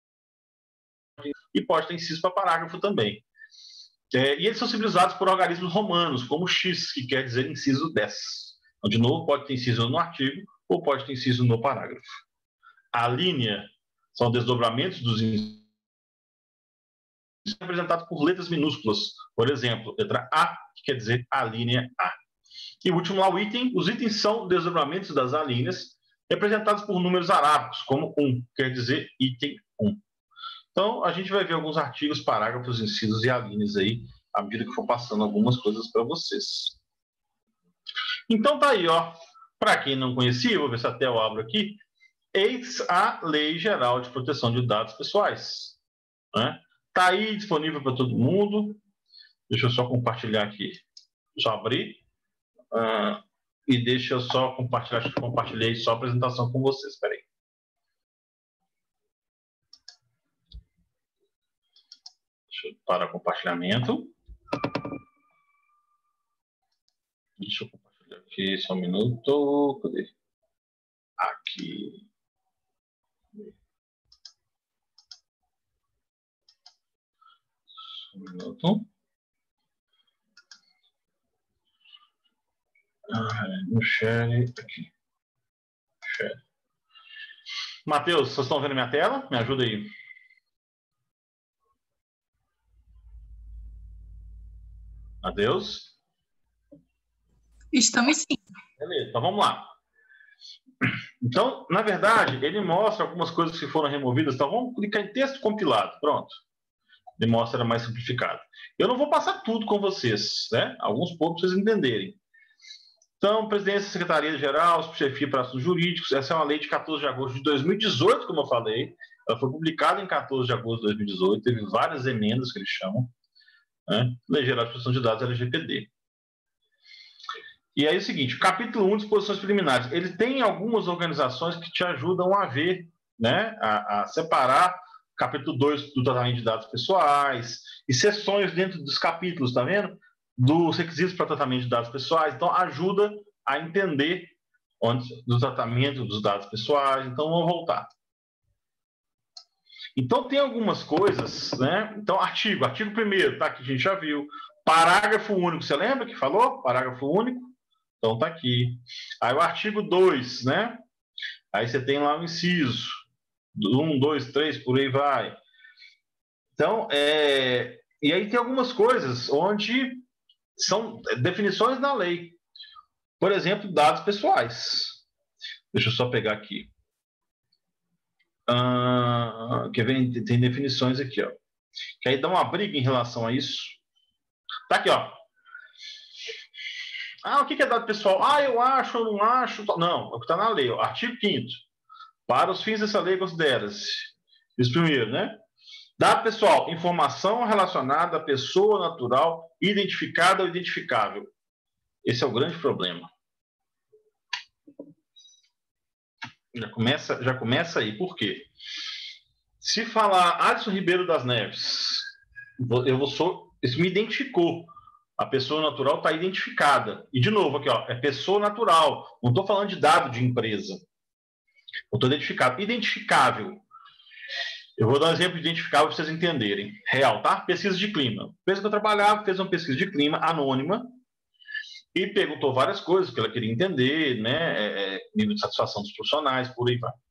ter inciso para parágrafo também. E eles são simbolizados por organismos romanos, como X, que quer dizer inciso 10. Então, de novo, pode ter inciso no artigo ou pode ter inciso no parágrafo. A linha são desdobramentos dos incisos representados por letras minúsculas. Por exemplo, letra A, que quer dizer a linha A. E o último lá, o item. Os itens são desdobramentos das alíneas, representados por números arábicos, como 1, quer dizer item 1. Então, a gente vai ver alguns artigos, parágrafos, incisos e alíneas aí, à medida que for passando algumas coisas para vocês. Então, tá aí, ó. Para quem não conhecia, vou ver se até eu abro aqui, eis a Lei Geral de Proteção de Dados Pessoais. Né? Tá aí disponível para todo mundo. Deixa eu só compartilhar aqui. Só abrir. E deixa eu só compartilhar. Acho que compartilhei só a apresentação com vocês. Espera aí. Deixa eu parar o compartilhamento. Deixa eu compartilhar aqui só um minuto. Cadê? Aqui. Um minuto. No share aqui. Share. Matheus, vocês estão vendo minha tela? Me ajuda aí. Matheus? Estamos sim. Beleza, então vamos lá. Então, na verdade, ele mostra algumas coisas que foram removidas. Então, vamos clicar em texto compilado. Pronto. Ele mostra mais simplificado. Eu não vou passar tudo com vocês, né? Alguns pontos para vocês entenderem. Então, presidência, secretaria-geral, chefia para assuntos jurídicos. Essa é uma lei de 14 de agosto de 2018, como eu falei. Ela foi publicada em 14 de agosto de 2018. Teve várias emendas que eles chamam. Né? Lei Geral de Proteção de Dados, LGPD. E aí é o seguinte, capítulo 1, disposições preliminares. Ele tem algumas organizações que te ajudam a ver, né, a separar capítulo 2 do tratamento de dados pessoais e seções dentro dos capítulos, tá vendo? Dos requisitos para tratamento de dados pessoais. Então, ajuda a entender do tratamento dos dados pessoais. Então, vamos voltar. Então, tem algumas coisas, né? Então, artigo 1º, tá? Que a gente já viu. Parágrafo único, você lembra que falou? Parágrafo único. Então, tá aqui. Aí, o artigo 2, né? Aí você tem lá o inciso. 1, 2, 3, por aí vai. Então, e aí tem algumas coisas onde são definições na lei. Por exemplo, dados pessoais. Deixa eu só pegar aqui. Que tem definições aqui, ó. Que aí dá uma briga em relação a isso. Tá aqui, ó. O que é dado pessoal? Eu acho, eu não acho. Não, é o que está na lei. Ó. Artigo 5º. Para os fins dessa lei, considera-se. Isso primeiro, né? Dado pessoal, informação relacionada à pessoa natural, identificada ou identificável. Esse é o grande problema. Já começa aí. Por quê? Se falar Alisson Ribeiro das Neves, isso me identificou. A pessoa natural está identificada. E, de novo, aqui, ó, é pessoa natural. Não estou falando de dado de empresa. Eu estou identificado. Identificável. Eu vou dar um exemplo de identificável para vocês entenderem. Real, tá? Pesquisa de clima. A empresa que eu trabalhava fez uma pesquisa de clima anônima e perguntou várias coisas que ela queria entender, né? Nível de satisfação dos profissionais, por aí vai.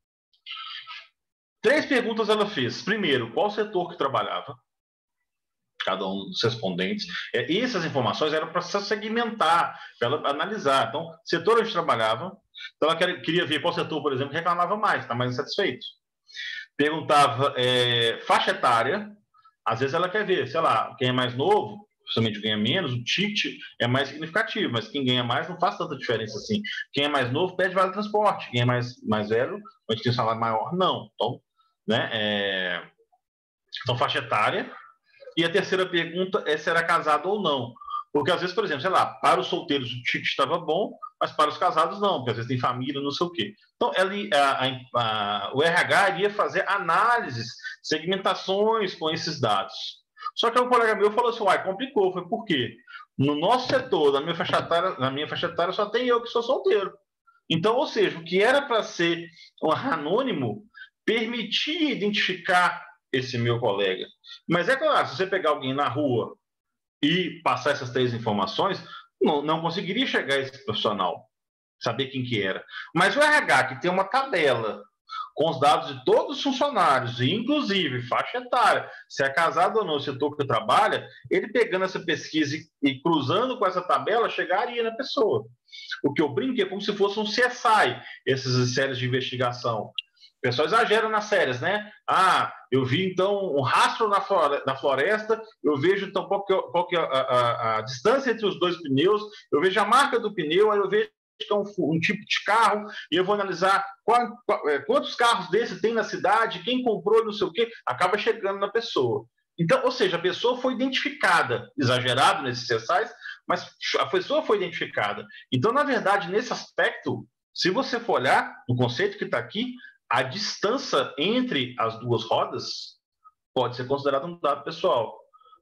3 perguntas ela fez. Primeiro, qual setor que trabalhava? Cada um dos respondentes. Essas informações eram para segmentar, para ela analisar. Então, setor onde trabalhava, então ela queria ver qual setor, por exemplo, reclamava mais, está mais insatisfeito. Perguntava faixa etária, às vezes ela quer ver, sei lá, quem é mais novo, principalmente ganha menos, o ticket é mais significativo, mas quem ganha mais não faz tanta diferença assim. Quem é mais novo pede vale transporte, quem é mais velho, onde tem um salário maior, não. Então, né, então faixa etária. E a terceira pergunta é se era casado ou não. Porque, às vezes, por exemplo, sei lá, para os solteiros o ticket estava bom, mas para os casados não, porque às vezes tem família, não sei o quê. Então, o RH iria fazer análises, segmentações com esses dados. Só que um colega meu falou assim, complicou. Foi por quê? No nosso setor, na minha faixa etária, só tem eu que sou solteiro. Então, ou seja, o que era para ser um anônimo, permitia identificar esse meu colega. Mas é claro, se você pegar alguém na rua e passar essas 3 informações, não conseguiria chegar a esse profissional, saber quem que era. Mas o RH, que tem uma tabela com os dados de todos os funcionários, e inclusive faixa etária, se é casado ou não, o setor que trabalha, ele pegando essa pesquisa e cruzando com essa tabela, chegaria na pessoa. O que eu brinco é como se fosse um CSI, essas séries de investigação. O pessoal exagera nas séries, né? Eu vi, então, um rastro na floresta, eu vejo, então, qual que é a distância entre os 2 pneus, eu vejo a marca do pneu, aí eu vejo que é um tipo de carro, e eu vou analisar quantos carros desses tem na cidade, quem comprou, não sei o quê, acaba chegando na pessoa. Então, ou seja, a pessoa foi identificada, exagerado nesses CSIs, mas a pessoa foi identificada. Então, na verdade, nesse aspecto, se você for olhar no conceito que está aqui, a distância entre as 2 rodas pode ser considerada um dado pessoal.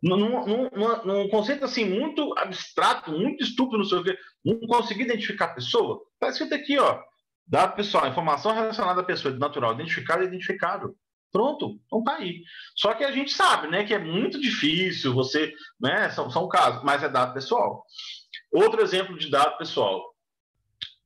Num conceito assim muito abstrato, muito estúpido, não sei o quê, não conseguir identificar a pessoa, está escrito aqui, ó, dado pessoal, informação relacionada à pessoa natural, identificada e identificável. Pronto, então tá aí. Só que a gente sabe, né, que é muito difícil você, né, são casos, mas é dado pessoal. Outro exemplo de dado pessoal,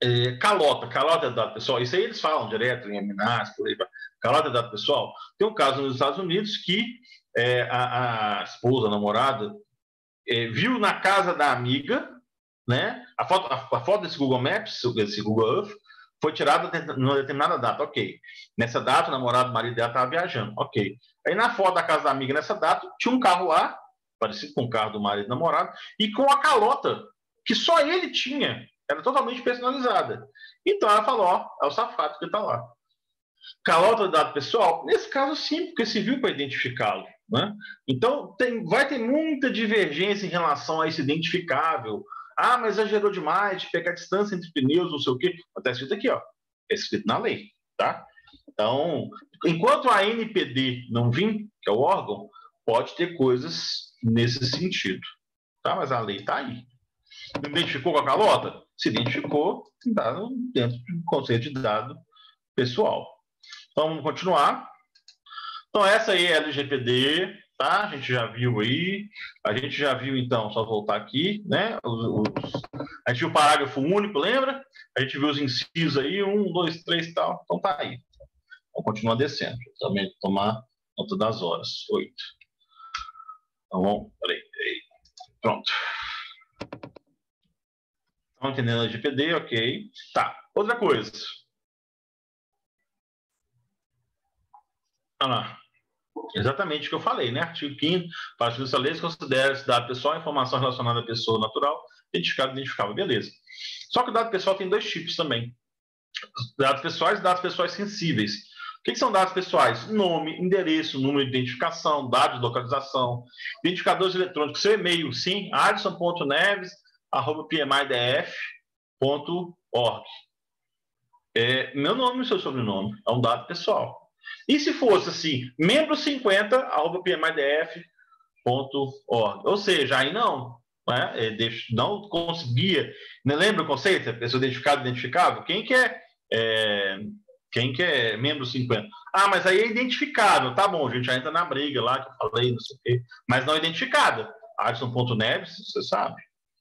Calota é dado pessoal. Isso aí eles falam direto em ameaça, por aí. Calota é dado pessoal. Tem um caso nos Estados Unidos que a esposa, a namorada, viu na casa da amiga, né? A foto desse Google Maps, desse Google Earth, foi tirada numa determinada data, ok. Nessa data, o namorado, o marido dela estava viajando, ok. Aí na foto da casa da amiga, nessa data, tinha um carro lá, parecido com o carro do marido e namorado, e com a calota, que só ele tinha. Era totalmente personalizada. Então ela falou, ó, é o safado que está lá. Calota do dado pessoal? Nesse caso sim, porque se viu para identificá-lo. Né? Então vai ter muita divergência em relação a esse identificável. Ah, mas exagerou demais, pegar a distância entre pneus, não sei o quê. Está escrito aqui, ó. É escrito na lei. Tá? Então, enquanto a ANPD não vir, que é o órgão, pode ter coisas nesse sentido. Tá? Mas a lei está aí. Identificou com a calota? Se identificou, está dentro do conceito de dado pessoal. Então, vamos continuar. Então, essa aí é a LGPD, tá? A gente já viu aí. A gente já viu, então, só voltar aqui, né? A gente viu o parágrafo único, lembra? A gente viu os incisos aí, 1, 2, 3 e tal. Então, tá aí. Vamos continuar descendo. Também tomar nota das horas. 8. Então, vamos... Peraí. Pronto. Estão entendendo a LGPD? Ok. Tá. Outra coisa. Olha lá. Exatamente o que eu falei, né? Artigo 5º, parágrafo dessa lei, considera esse dado pessoal informação relacionada à pessoa natural, identificável, beleza. Só que o dado pessoal tem dois tipos também. Dados pessoais e dados pessoais sensíveis. O que são dados pessoais? Nome, endereço, número de identificação, dados de localização, identificadores eletrônicos, seu e-mail, sim, adson.neves@pmidf.org. Meu nome e seu sobrenome, é um dado pessoal. E se fosse assim, membro50@pmidf.org, ou seja, aí não, né? Não conseguia, não lembra o conceito? A pessoa identificável? Quem que é membro 50? Ah, mas aí é identificável, tá bom, a gente já entra na briga lá que eu falei, não sei o quê, mas não identificada. Adson.neves, você sabe.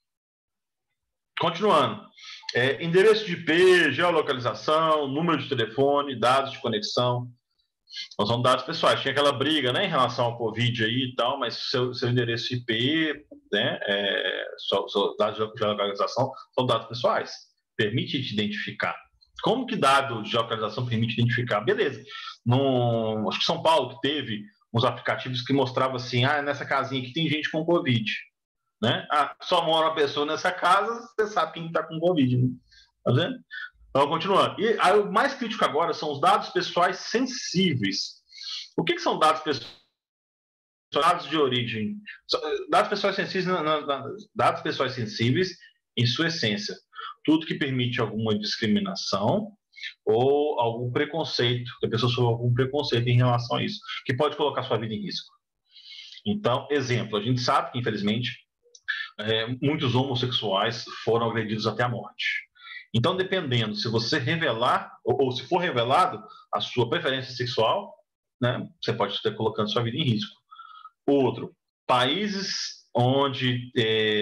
Continuando. Endereço de IP, geolocalização, número de telefone, dados de conexão. Não são dados pessoais. Tinha aquela briga, né, em relação ao Covid aí e tal, mas seu endereço IP, né, dados de geolocalização são dados pessoais. Permite te identificar. Como que dado de geolocalização permite identificar? Beleza. Acho que São Paulo que teve uns aplicativos que mostravam assim, nessa casinha aqui tem gente com Covid. Né? Só mora uma pessoa nessa casa, você sabe quem está com Covid. Né? Tá vendo? Então, continuando. E aí, o mais crítico agora são os dados pessoais sensíveis. O que são dados pessoais? Dados de origem. Dados pessoais sensíveis, dados pessoais sensíveis em sua essência. Tudo que permite alguma discriminação ou algum preconceito, que a pessoa sofra algum preconceito em relação a isso, que pode colocar sua vida em risco. Então, exemplo, a gente sabe que, infelizmente, muitos homossexuais foram agredidos até a morte. Então, dependendo, se você revelar, ou se for revelado a sua preferência sexual, né, você pode estar colocando sua vida em risco. Outro, países onde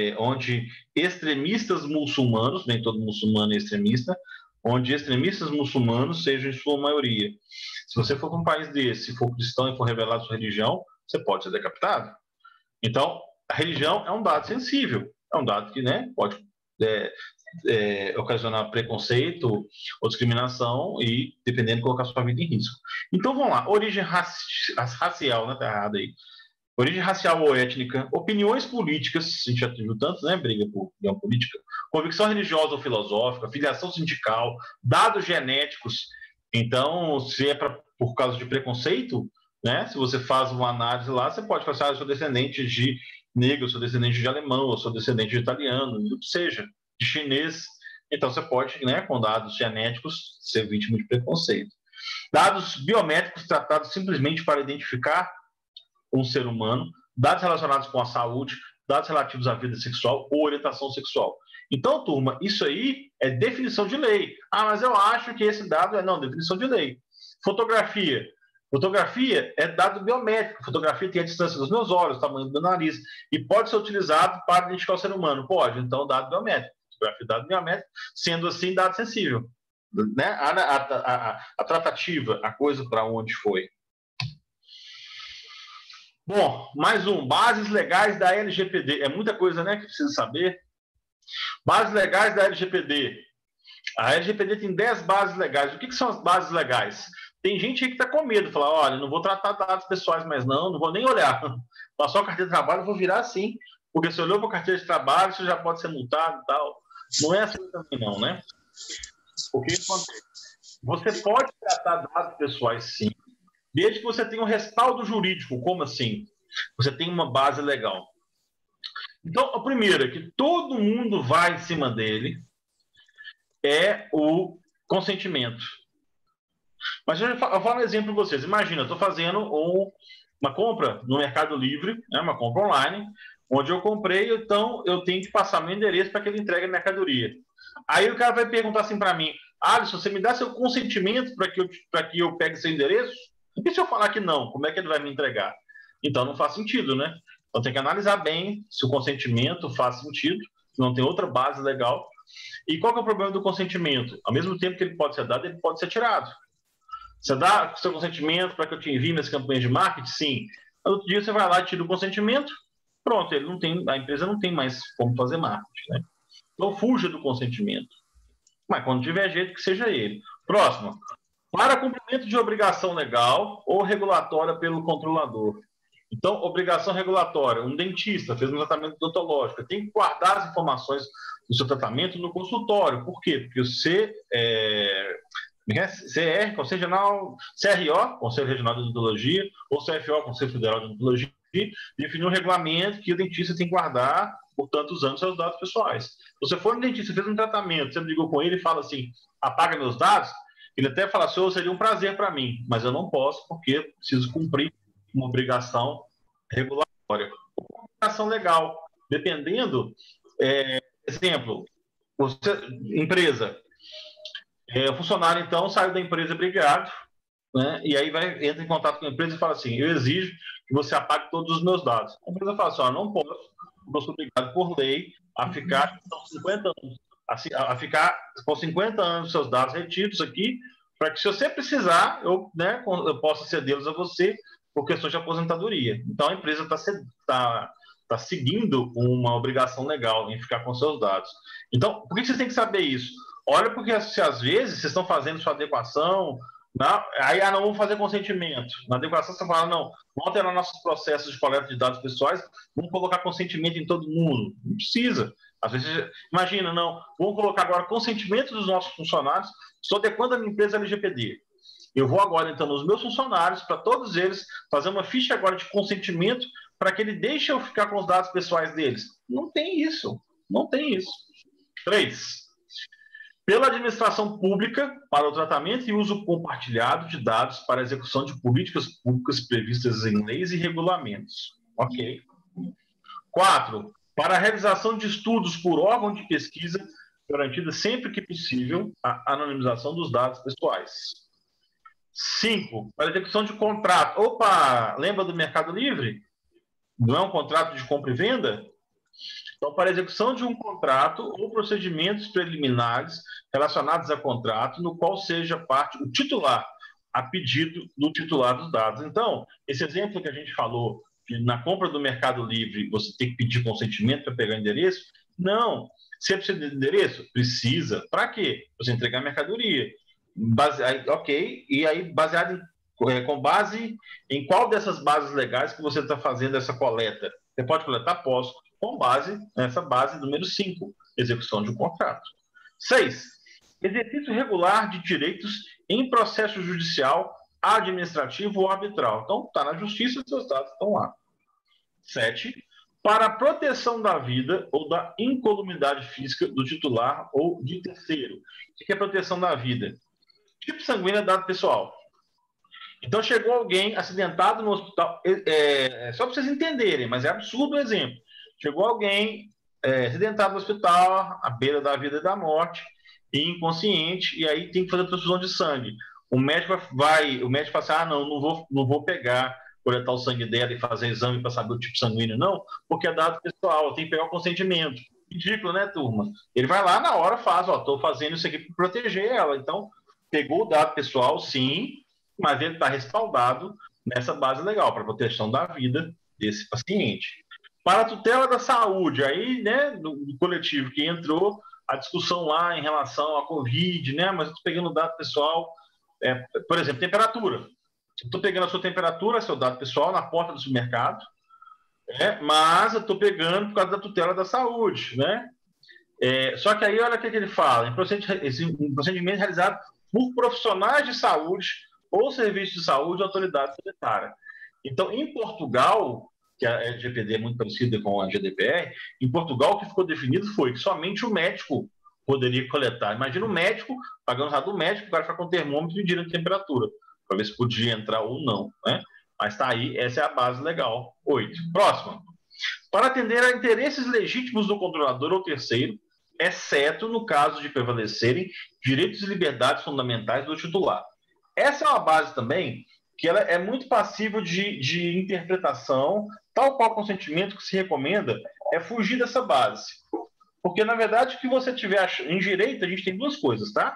extremistas muçulmanos, nem todo muçulmano é extremista, onde extremistas muçulmanos sejam em sua maioria. Se você for para um país desse, se for cristão e for revelado sua religião, você pode ser decapitado. Então, a religião é um dado sensível, é um dado que, né, pode ocasionar preconceito ou discriminação e, dependendo, colocar sua vida em risco. Então, vamos lá. Origem racial, né? Tá errado aí. Origem racial ou étnica, opiniões políticas, a gente já viu tanto, né? Briga por opinião política, convicção religiosa ou filosófica, filiação sindical, dados genéticos. Então, se é por causa de preconceito, né? Se você faz uma análise lá, você pode falar, eu sou descendente de negro, eu sou descendente de alemão, eu sou descendente de italiano, ou seja, de chinês. Então, você pode, né, com dados genéticos, ser vítima de preconceito. Dados biométricos tratados simplesmente para identificar um ser humano, dados relacionados com a saúde, dados relativos à vida sexual ou orientação sexual. Então, turma, isso aí é definição de lei. Mas eu acho que esse dado não, definição de lei. Fotografia. Fotografia é dado biométrico. Fotografia tem a distância dos meus olhos, o tamanho do meu nariz, e pode ser utilizado para identificar o ser humano. Pode, então, dado biométrico. criptografia de dados biométricos, sendo assim dado sensível. Né? A tratativa, a coisa para onde foi. Bom, mais um. Bases legais da LGPD. É muita coisa, né, que precisa saber. Bases legais da LGPD. A LGPD tem 10 bases legais. O que são as bases legais? Tem gente aí que está com medo. Fala, olha, não vou tratar dados pessoais mais não vou nem olhar. Passou a carteira de trabalho, eu vou virar assim. Porque se olhou para a carteira de trabalho, você já pode ser multado e tal. Não é assim também não, né? O que acontece? Você pode tratar dados pessoais, sim, desde que você tenha um respaldo jurídico. Como assim? Você tem uma base legal. Então, a primeira, que todo mundo vai em cima dele, é o consentimento. Mas eu falo um exemplo para vocês. Imagina, eu estou fazendo uma compra no Mercado Livre, né, uma compra online, onde eu comprei, então eu tenho que passar meu endereço para que ele entregue a mercadoria. Aí o cara vai perguntar assim para mim, Alisson, você me dá seu consentimento para que eu pegue seu endereço? E se eu falar que não, como é que ele vai me entregar? Então não faz sentido, né? Então tem que analisar bem se o consentimento faz sentido, se não tem outra base legal. E qual que é o problema do consentimento? Ao mesmo tempo que ele pode ser dado, ele pode ser tirado. Você dá seu consentimento para que eu te envie minhas campanhas de marketing? Sim. No outro dia você vai lá e tira o consentimento, pronto, a empresa não tem mais como fazer marketing, né? Então fuja do consentimento. Mas quando tiver jeito, que seja ele. Próximo. Para cumprimento de obrigação legal ou regulatória pelo controlador. Então, obrigação regulatória. Um dentista fez um tratamento odontológico, tem que guardar as informações do seu tratamento no consultório. Por quê? Porque o CR, Conselho Regional, CRO, Conselho Regional de Odontologia, ou CFO, Conselho Federal de Odontologia, definiu um regulamento que o dentista tem que guardar por tantos anos seus dados pessoais. Se você for no dentista, fez um tratamento, você ligou com ele e fala assim, apaga meus dados, ele até fala, senhor, seria um prazer para mim, mas eu não posso porque preciso cumprir uma obrigação regulatória. Uma obrigação legal, dependendo, exemplo, empresa, o funcionário, então, saiu da empresa brigado, né, e aí entra em contato com a empresa e fala assim, eu exijo que você apague todos os meus dados. A empresa fala assim, não posso, eu sou obrigado por lei a ficar com 50 anos, a ficar com 50 anos dos seus dados retidos aqui, para que se você precisar, eu possa cedê-los a você por questões de aposentadoria. Então, a empresa está seguindo uma obrigação legal em ficar com seus dados. Então, por que vocês têm que saber isso? Olha, porque se às vezes vocês estão fazendo sua adequação, aí não vamos fazer consentimento. Na adequação você fala, não, vamos alterar nossos processos de coleta de dados pessoais, vamos colocar consentimento em todo mundo. Não precisa. Às vezes, imagina, não, vamos colocar agora consentimento dos nossos funcionários, estou adequando a minha empresa LGPD. Eu vou agora, então, nos meus funcionários, para todos eles, fazer uma ficha agora de consentimento para que ele deixe eu ficar com os dados pessoais deles. Não tem isso. Não tem isso. 3. Pela administração pública para o tratamento e uso compartilhado de dados para a execução de políticas públicas previstas em leis e regulamentos. Ok. 4. Para a realização de estudos por órgão de pesquisa, garantida sempre que possível a anonimização dos dados pessoais. 5. Para a execução de contrato. Opa, lembra do Mercado Livre? Não é um contrato de compra e venda? Então, para a execução de um contrato ou procedimentos preliminares relacionados a contrato, no qual seja parte o titular, a pedido do titular dos dados. Então, esse exemplo que a gente falou, que na compra do Mercado Livre você tem que pedir consentimento para pegar endereço, não. Você precisa de endereço? Precisa. Para quê? Para você entregar a mercadoria. Ok, e aí com base em qual dessas bases legais que você está fazendo essa coleta? Você pode coletar? Posso. Com base nessa base número 5, execução de um contrato. 6. Exercício regular de direitos em processo judicial, administrativo ou arbitral. Então, está na justiça, seus dados estão lá. 7. Para a proteção da vida ou da incolumidade física do titular ou de terceiro. O que é proteção da vida? Tipo sanguíneo é dado pessoal. Então, chegou alguém acidentado no hospital, só para vocês entenderem, mas é absurdo o exemplo. Chegou alguém acidentado no hospital, à beira da vida e da morte, e inconsciente, e aí tem que fazer transfusão de sangue. O médico fala assim, não vou pegar, coletar o sangue dela e fazer exame para saber o tipo sanguíneo, não, porque é dado pessoal, tem que pegar o consentimento. Ridículo, né, turma? Ele vai lá na hora, faz, ó, tô fazendo isso aqui para proteger ela. Então, pegou o dado pessoal, sim, mas ele está respaldado nessa base legal para proteção da vida desse paciente. Para a tutela da saúde, aí, né, do coletivo que entrou a discussão lá em relação à Covid, né, mas eu estou pegando o dado pessoal, por exemplo, temperatura. Estou pegando a sua temperatura, seu dado pessoal, na porta do supermercado, mas eu estou pegando por causa da tutela da saúde, né? Só que aí, olha o que ele fala, em procedimento realizado por profissionais de saúde ou serviços de saúde ou autoridade sanitária. Então, em Portugal, que a LGPD é muito parecida com a GDPR, em Portugal o que ficou definido foi que somente o médico poderia coletar. Imagina o médico, pagando o do médico, o cara ficar com o termômetro medindo a temperatura, para ver se podia entrar ou não, né? Mas está aí, essa é a base legal. 8. Próxima. Para atender a interesses legítimos do controlador ou terceiro, exceto no caso de prevalecerem direitos e liberdades fundamentais do titular. Essa é uma base também que ela é muito passível de interpretação, tal qual consentimento que se recomenda é fugir dessa base. Porque, na verdade, o que você tiver em direito, a gente tem duas coisas, tá?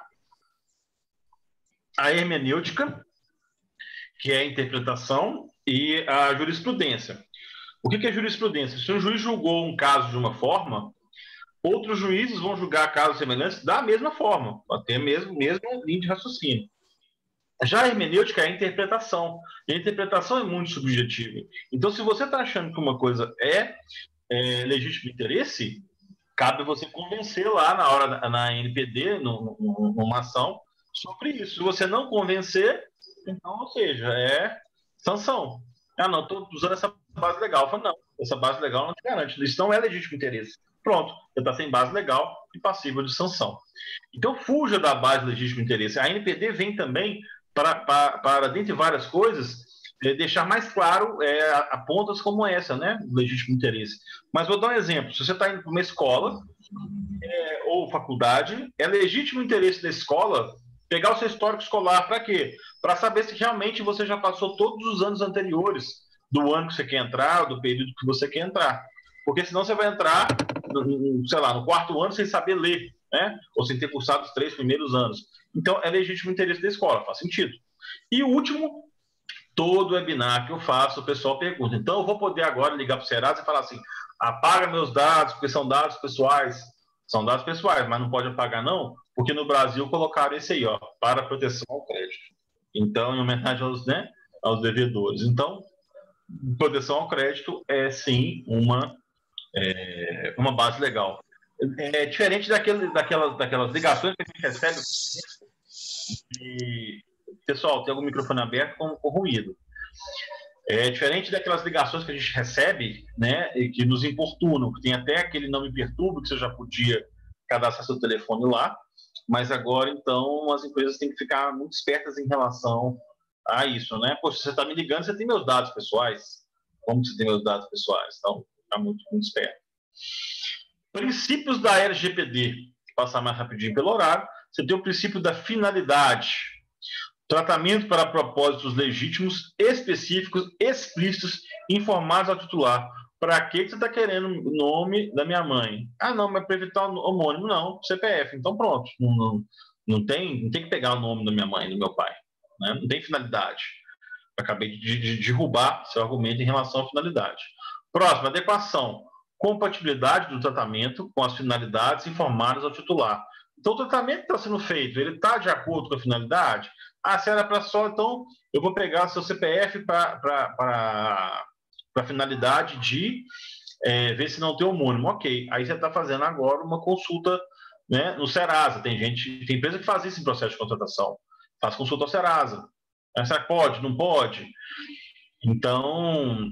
A hermenêutica, que é a interpretação, e a jurisprudência. O que é jurisprudência? Se um juiz julgou um caso de uma forma, outros juízes vão julgar casos semelhantes da mesma forma, até mesmo linha de raciocínio. Já a hermenêutica é a interpretação. E a interpretação é muito subjetiva. Então, se você está achando que uma coisa é legítimo interesse, cabe você convencer lá na hora na NPD, numa ação, sobre isso. Se você não convencer, então, ou seja, é sanção. Ah, não, estou usando essa base legal. Eu falo, não, essa base legal não te garante. Isso não é legítimo interesse. Pronto, você está sem base legal e passível de sanção. Então, fuja da base legítimo interesse. A NPD vem também para dentre várias coisas, deixar mais claro a pontas como essa, né? Legítimo interesse. Mas vou dar um exemplo. Se você está indo para uma escola ou faculdade, é legítimo interesse da escola pegar o seu histórico escolar. Para quê? Para saber se realmente você já passou todos os anos anteriores do ano que você quer entrar, do período que você quer entrar. Porque senão você vai entrar, sei lá, no 4º ano sem saber ler, né? Ou sem ter cursado os 3 primeiros anos. Então, é legítimo interesse da escola, faz sentido. E o último, todo webinar que eu faço, o pessoal pergunta. Então, eu vou poder agora ligar para o Serasa e falar assim, apaga meus dados, porque são dados pessoais. São dados pessoais, mas não pode apagar não, porque no Brasil colocaram esse aí, ó, para proteção ao crédito. Então, em homenagem aos devedores. Então, proteção ao crédito é, sim, uma base legal. É diferente daquelas ligações que a gente recebe. E, pessoal, tem algum microfone aberto com ruído. É diferente daquelas ligações que a gente recebe, né, e que nos importunam, que tem até aquele não me perturbe, que você já podia cadastrar seu telefone lá, mas agora, então, as empresas têm que ficar muito espertas em relação a isso, né? Poxa, você está me ligando, você tem meus dados pessoais. Como você tem meus dados pessoais? Então, está muito, muito esperto. Princípios da LGPD. Passar mais rapidinho pelo horário. Você tem o princípio da finalidade. Tratamento para propósitos legítimos, específicos, explícitos, informados ao titular. Para que você está querendo o nome da minha mãe? Ah, não, mas para evitar o homônimo, não, CPF. Então, pronto. Não tem que pegar o nome da minha mãe, do meu pai. Né? Não tem finalidade. Acabei de derrubar seu argumento em relação à finalidade. Próximo, adequação. Compatibilidade do tratamento com as finalidades informadas ao titular. Então, o tratamento que está sendo feito, ele está de acordo com a finalidade? Ah, se era para só, então eu vou pegar seu CPF para a finalidade de ver se não tem homônimo. Ok, aí você está fazendo agora uma consulta, né, no Serasa. Tem empresa que faz isso em processo de contratação. Faz consulta ao Serasa. Será que pode? Não pode? Então,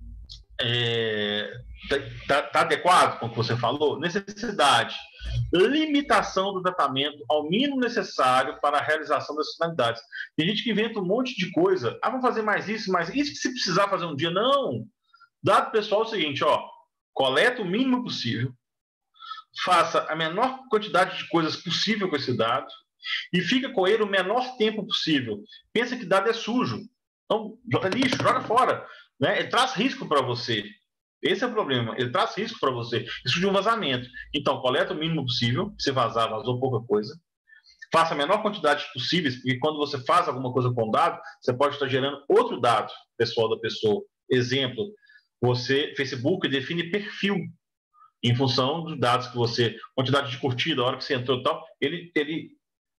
tá adequado com o que você falou? Necessidade. Limitação do tratamento ao mínimo necessário para a realização das finalidades. Tem gente que inventa um monte de coisa. Ah, vamos fazer mais isso que se precisar fazer um dia. Não. Dado pessoal é o seguinte, ó, coleta o mínimo possível, faça a menor quantidade de coisas possível com esse dado e fica com ele o menor tempo possível. Pensa que dado é sujo. Então, joga lixo, joga fora. Né? Ele traz risco para você. Esse é o problema. Ele traz risco para você. Isso de um vazamento. Então, coleta o mínimo possível. Se vazar, vazou pouca coisa. Faça a menor quantidade possível, porque quando você faz alguma coisa com dado, você pode estar gerando outro dado pessoal da pessoa. Exemplo, Facebook define perfil em função dos dados que você, quantidade de curtida, a hora que você entrou e tal, ele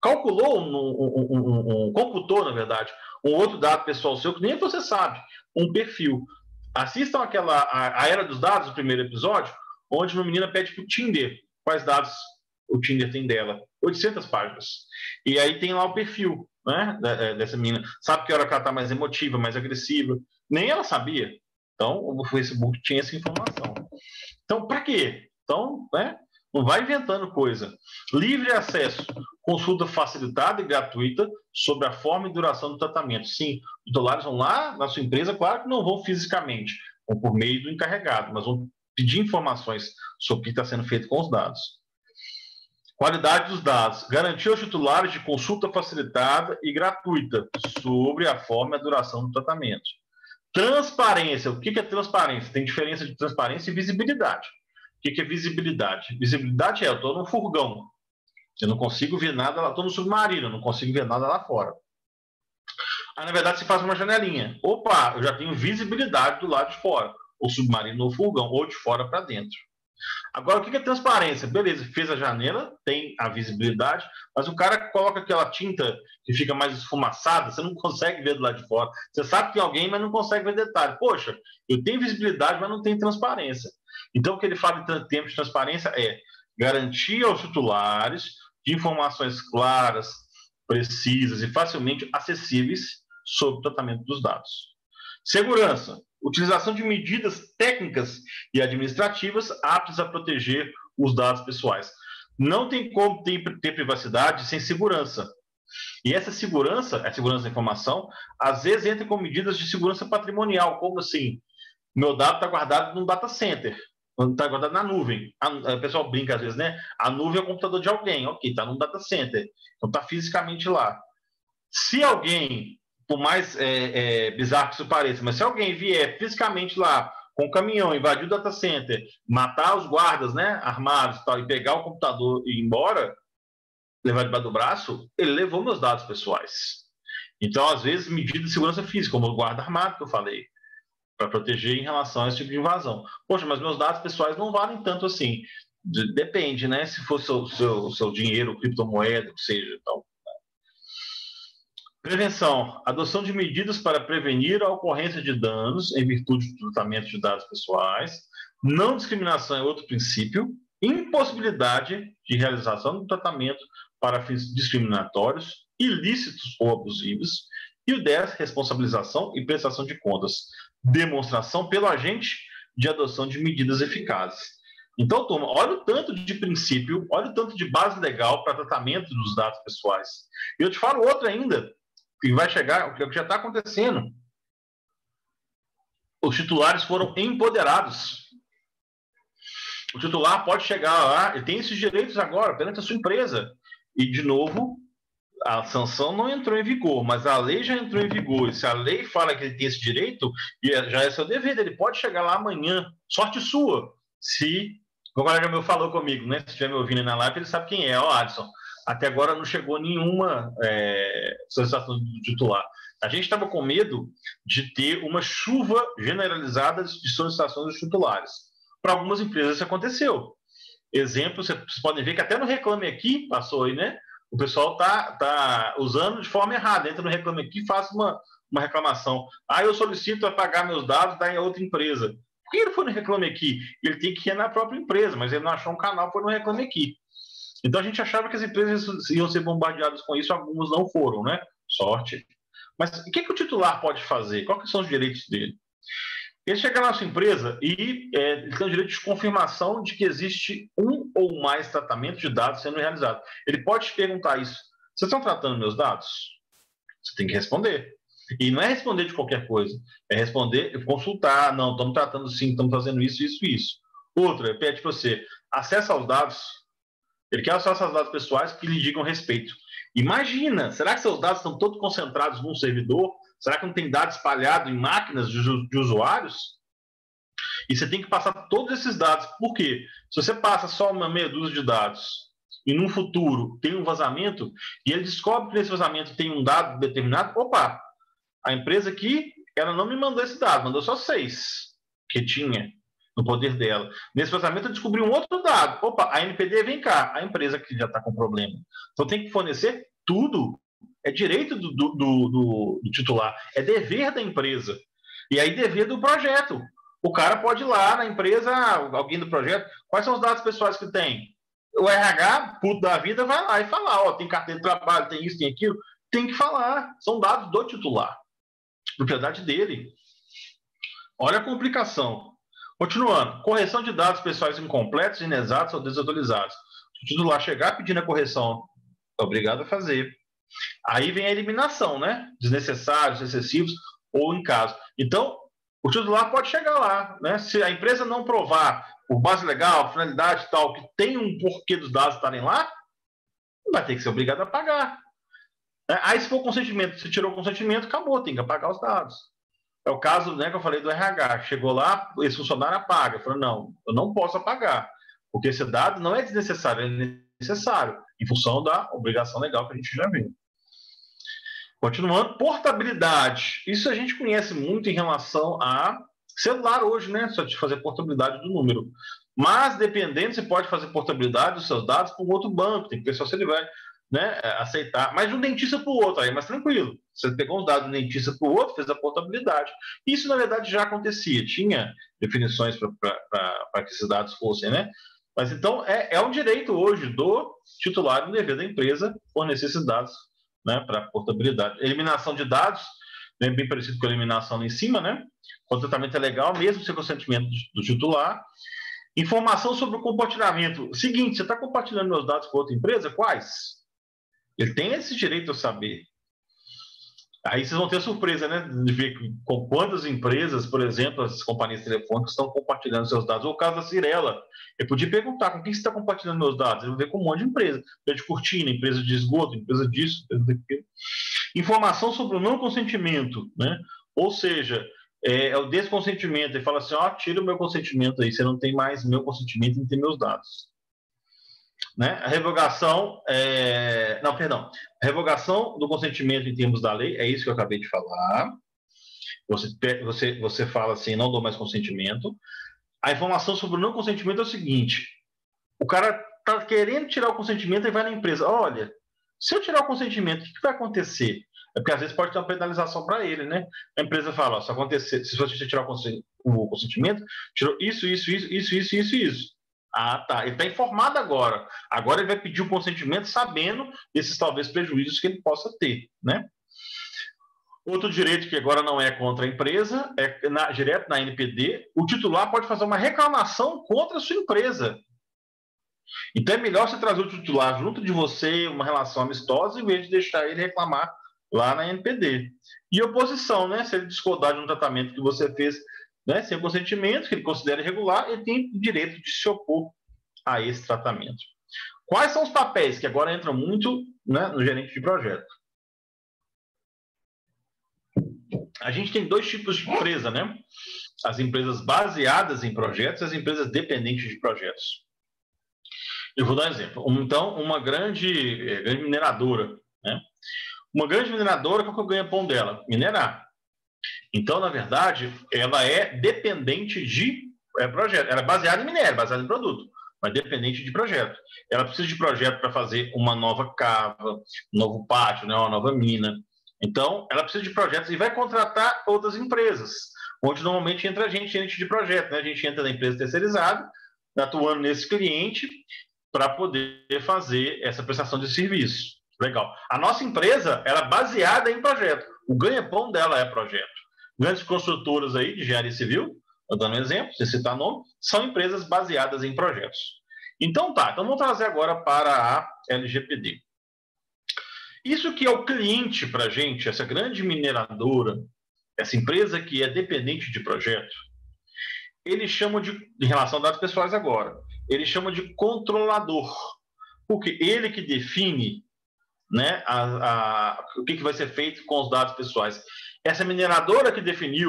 calculou, computou, na verdade, um outro dado pessoal seu que nem você sabe, um perfil. Assistam a Era dos Dados, o primeiro episódio, onde uma menina pede para o Tinder quais dados o Tinder tem dela. 800 páginas. E aí tem lá o perfil, né, dessa menina. Sabe que hora que ela está mais emotiva, mais agressiva. Nem ela sabia. Então, o Facebook tinha essa informação. Então, para quê? Então, né, não vai inventando coisa. Livre acesso, consulta facilitada e gratuita sobre a forma e duração do tratamento. Sim, os titulares vão lá na sua empresa, claro que não vão fisicamente, vão por meio do encarregado, mas vão pedir informações sobre o que está sendo feito com os dados. Qualidade dos dados. Garantir aos titulares de consulta facilitada e gratuita sobre a forma e a duração do tratamento. Transparência. O que é transparência? Tem diferença de transparência e visibilidade. O que é visibilidade? Visibilidade eu estou num furgão. Eu não consigo ver nada lá. Estou no submarino, eu não consigo ver nada lá fora. Aí, na verdade, se faz uma janelinha. Opa, eu já tenho visibilidade do lado de fora. O submarino ou furgão, ou de fora para dentro. Agora, o que é transparência? Beleza, fez a janela, tem a visibilidade, mas o cara coloca aquela tinta que fica mais esfumaçada, você não consegue ver do lado de fora. Você sabe que tem alguém, mas não consegue ver detalhe. Poxa, eu tenho visibilidade, mas não tenho transparência. Então, o que ele fala em termos de transparência é garantir aos titulares de informações claras, precisas e facilmente acessíveis sobre o tratamento dos dados. Segurança. Utilização de medidas técnicas e administrativas aptas a proteger os dados pessoais. Não tem como ter privacidade sem segurança. E essa segurança, a segurança da informação, às vezes entra com medidas de segurança patrimonial, como assim, meu dado está guardado num data center, está guardado na nuvem. O pessoal brinca às vezes, né? A nuvem é o computador de alguém, ok, está num data center, então está fisicamente lá. Se alguém, por mais bizarro que isso pareça, mas se alguém vier fisicamente lá com um caminhão, invadir o data center, matar os guardas, né, armados e tal, e pegar o computador e ir embora, levar debaixo do braço, ele levou meus dados pessoais. Então, às vezes, medidas de segurança física, como o guarda armado que eu falei, para proteger em relação a esse tipo de invasão. Poxa, mas meus dados pessoais não valem tanto assim. Depende, né? Se for seu dinheiro, criptomoeda, que seja, tal. Prevenção. Adoção de medidas para prevenir a ocorrência de danos em virtude do tratamento de dados pessoais. Não discriminação é outro princípio. Impossibilidade de realização do tratamento para fins discriminatórios, ilícitos ou abusivos. E o 10, responsabilização e prestação de contas. Demonstração pelo agente de adoção de medidas eficazes. Então, turma, olha o tanto de princípio, olha o tanto de base legal para tratamento dos dados pessoais. E eu te falo outro ainda, que vai chegar, o que já está acontecendo. Os titulares foram empoderados. O titular pode chegar lá, ele tem esses direitos agora, perante a sua empresa. E, de novo, a sanção não entrou em vigor, mas a lei já entrou em vigor. E se a lei fala que ele tem esse direito, já é seu dever, ele pode chegar lá amanhã. Sorte sua. Se o colega meu falou comigo, né? Se estiver me ouvindo na live, ele sabe quem é, ó, Adson. Até agora não chegou nenhuma solicitação do titular. A gente estava com medo de ter uma chuva generalizada de solicitações dos titulares. Para algumas empresas isso aconteceu. Exemplo, vocês podem ver que até no Reclame Aqui, passou aí, né? O pessoal tá usando de forma errada. Entra no Reclame Aqui e faz uma reclamação. Eu solicito apagar meus dados da outra empresa. Por que ele foi no Reclame Aqui? Ele tem que ir na própria empresa, mas ele não achou um canal, foi no Reclame Aqui. Então a gente achava que as empresas iam ser bombardeadas com isso, algumas não foram, né? Sorte. Mas o que o titular pode fazer? Quais são os direitos dele? Ele chega na sua empresa e ele tem o direito de confirmação de que existe um ou mais tratamentos de dados sendo realizados. Ele pode te perguntar isso. Vocês estão tratando meus dados? Você tem que responder. E não é responder de qualquer coisa. É responder, consultar. Não, estamos tratando sim, estamos fazendo isso, isso e isso. Outra, ele pede para você, acessa aos dados. Ele quer acessar aos dados pessoais que lhe digam respeito. Imagina, será que seus dados estão todos concentrados num servidor? Será que não tem dados espalhados em máquinas de usuários? E você tem que passar todos esses dados. Por quê? Se você passa só uma meia dúzia de dados e num futuro tem um vazamento e ele descobre que nesse vazamento tem um dado determinado, opa, a empresa aqui, ela não me mandou esse dado, mandou só 6 que tinha no poder dela. Nesse vazamento eu descobri um outro dado. Opa, a NPD vem cá, a empresa que já está com problema. Então tem que fornecer tudo. É direito do titular, é dever da empresa. E aí dever do projeto. O cara pode ir lá na empresa, alguém do projeto, quais são os dados pessoais que tem? O RH, puto da vida, vai lá e fala, ó, tem carteira de trabalho, tem isso, tem aquilo. Tem que falar. São dados do titular. Propriedade dele. Olha a complicação. Continuando. Correção de dados pessoais incompletos, inexatos ou desatualizados. Se o titular chegar pedindo a correção, é obrigado a fazer. Aí vem a eliminação, né? Desnecessários, excessivos ou em caso. Então, o titular pode chegar lá, né? Se a empresa não provar por base legal, finalidade e tal, que tem um porquê dos dados estarem lá, vai ter que ser obrigado a pagar. Aí, se for consentimento, se tirou o consentimento, acabou, tem que apagar os dados. É o caso, né, que eu falei do RH. Chegou lá, esse funcionário apaga. Falou, não, eu não posso apagar, porque esse dado não é desnecessário, é necessário, em função da obrigação legal que a gente já viu. Continuando, portabilidade. Isso a gente conhece muito em relação a celular hoje, né? Só de fazer portabilidade do número. Mas, dependendo, você pode fazer portabilidade dos seus dados para um outro banco. Tem que ver só se ele vai, né, aceitar. Mas de um dentista para o outro, aí é mais tranquilo. Você pegou os dados do dentista para o outro, fez a portabilidade. Isso, na verdade, já acontecia. Tinha definições para que esses dados fossem, né? Mas, então, é um direito hoje do titular, um dever da empresa, fornecer esses dados, né, para portabilidade. Eliminação de dados, né, bem parecido com a eliminação lá em cima, né? O tratamento é legal, mesmo sem consentimento do titular. Informação sobre o compartilhamento. Seguinte, você está compartilhando meus dados com outra empresa? Quais? Ele tem esse direito a saber. Aí vocês vão ter surpresa, né? De ver com quantas empresas, por exemplo, as companhias telefônicas estão compartilhando seus dados. Ou o caso da Cirela. Eu podia perguntar com quem você está compartilhando meus dados. Eu vou ver com um monte de empresa. Empresa de cortina, empresa de esgoto, empresa disso, empresa daquilo. Informação sobre o não consentimento, né? Ou seja, é o desconsentimento. Ele fala assim, ó, tira o meu consentimento aí, você não tem mais meu consentimento em ter meus dados. Né? A revogação, a revogação do consentimento em termos da lei, é isso que eu acabei de falar. Você fala assim, não dou mais consentimento. A informação sobre o não consentimento é o seguinte, o cara está querendo tirar o consentimento e vai na empresa, olha, se eu tirar o consentimento, o que vai acontecer? É porque às vezes pode ter uma penalização para ele, né? A empresa fala, ó, se acontecer, se você tirar o consentimento, tirou isso. Ah, tá. Ele está informado agora. Agora ele vai pedir o consentimento sabendo desses talvez prejuízos que ele possa ter, né? Outro direito que agora não é contra a empresa, direto na NPD, o titular pode fazer uma reclamação contra a sua empresa. Então é melhor você trazer o titular junto de você, uma relação amistosa, em vez de deixar ele reclamar lá na NPD. E oposição, né? Se ele discordar de um tratamento que você fez, né, sem consentimento, que ele considera irregular, ele tem o direito de se opor a esse tratamento. Quais são os papéis que agora entram muito, né, no gerente de projeto? A gente tem dois tipos de empresa, né? As empresas baseadas em projetos e as empresas dependentes de projetos. Eu vou dar um exemplo. Então, uma grande mineradora, né? Uma grande mineradora, qual que é o ganha-pão dela? Minerar. Então, na verdade, ela é dependente de projeto. Ela é baseada em minério, baseada em produto, mas dependente de projeto. Ela precisa de projeto para fazer uma nova cava, um novo pátio, né, uma nova mina. Então, ela precisa de projetos e vai contratar outras empresas, onde normalmente entra gerente de projeto, né? A gente entra na empresa terceirizada, atuando nesse cliente, para poder fazer essa prestação de serviço. Legal. A nossa empresa, ela é baseada em projeto. O ganha-pão dela é projeto. Grandes construtoras aí de engenharia civil, eu dando um exemplo, sem citar nome, são empresas baseadas em projetos. Então tá, então vamos trazer agora para a LGPD. Isso que é o cliente para a gente, essa grande mineradora, essa empresa que é dependente de projeto, eles chamam em relação a dados pessoais agora, eles chamam de controlador, porque ele que define, né, o que vai ser feito com os dados pessoais. Essa mineradora que definiu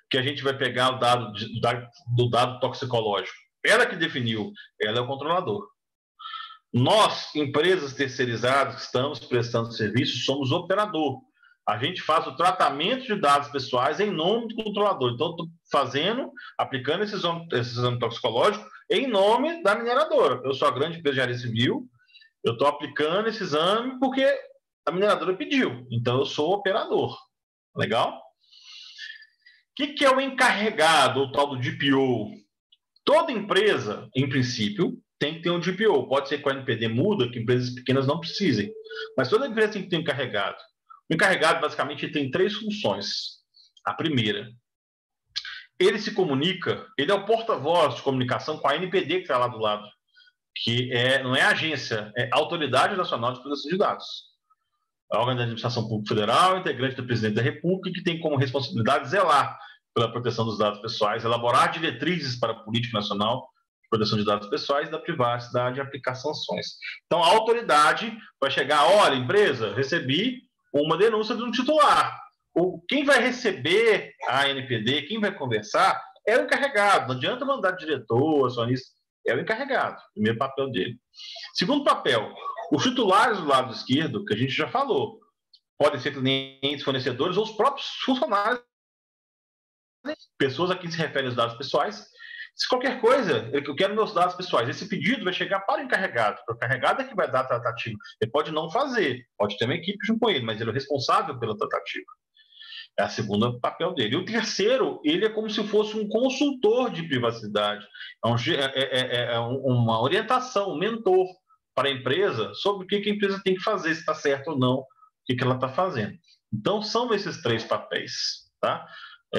que a gente vai pegar o dado do dado toxicológico? Ela que definiu, ela é o controlador. Nós, empresas terceirizadas que estamos prestando serviço, somos operador. A gente faz o tratamento de dados pessoais em nome do controlador. Então, estou aplicando esse exame toxicológico em nome da mineradora. Eu sou a grande empresa de engenharia civil, eu estou aplicando esse exame porque a mineradora pediu. Então, eu sou operador. Legal? O que é o encarregado, o tal do DPO? Toda empresa, em princípio, tem que ter um DPO. Pode ser que o NPD muda, que empresas pequenas não precisem. Mas toda empresa tem que ter um encarregado. O encarregado, basicamente, tem 3 funções. A primeira, ele se comunica, ele é o porta-voz de comunicação com a NPD que está lá do lado, que não é agência, é Autoridade Nacional de Proteção de Dados. A órgão da Administração Pública Federal, integrante do Presidente da República, que tem como responsabilidade zelar pela proteção dos dados pessoais, elaborar diretrizes para a política nacional de proteção de dados pessoais, da privacidade e aplicar sanções. Então, a autoridade vai chegar, olha, empresa, recebi uma denúncia de um titular. Quem vai receber a NPD, quem vai conversar, é o encarregado. Não adianta mandar diretor, acionista, é o encarregado, primeiro papel dele. Segundo papel, os titulares do lado esquerdo, que a gente já falou, podem ser clientes, fornecedores ou os próprios funcionários, pessoas a quem se referem os dados pessoais. Se qualquer coisa, eu quero meus dados pessoais, esse pedido vai chegar para o encarregado. O encarregado é que vai dar a tratativa. Ele pode não fazer, pode ter uma equipe junto com ele, mas ele é o responsável pela tratativa. É a segunda papel dele. E o terceiro, ele é como se fosse um consultor de privacidade. É uma orientação, um mentor para a empresa sobre o que a empresa tem que fazer, se está certo ou não, o que ela está fazendo. Então, são esses 3 papéis. Tá?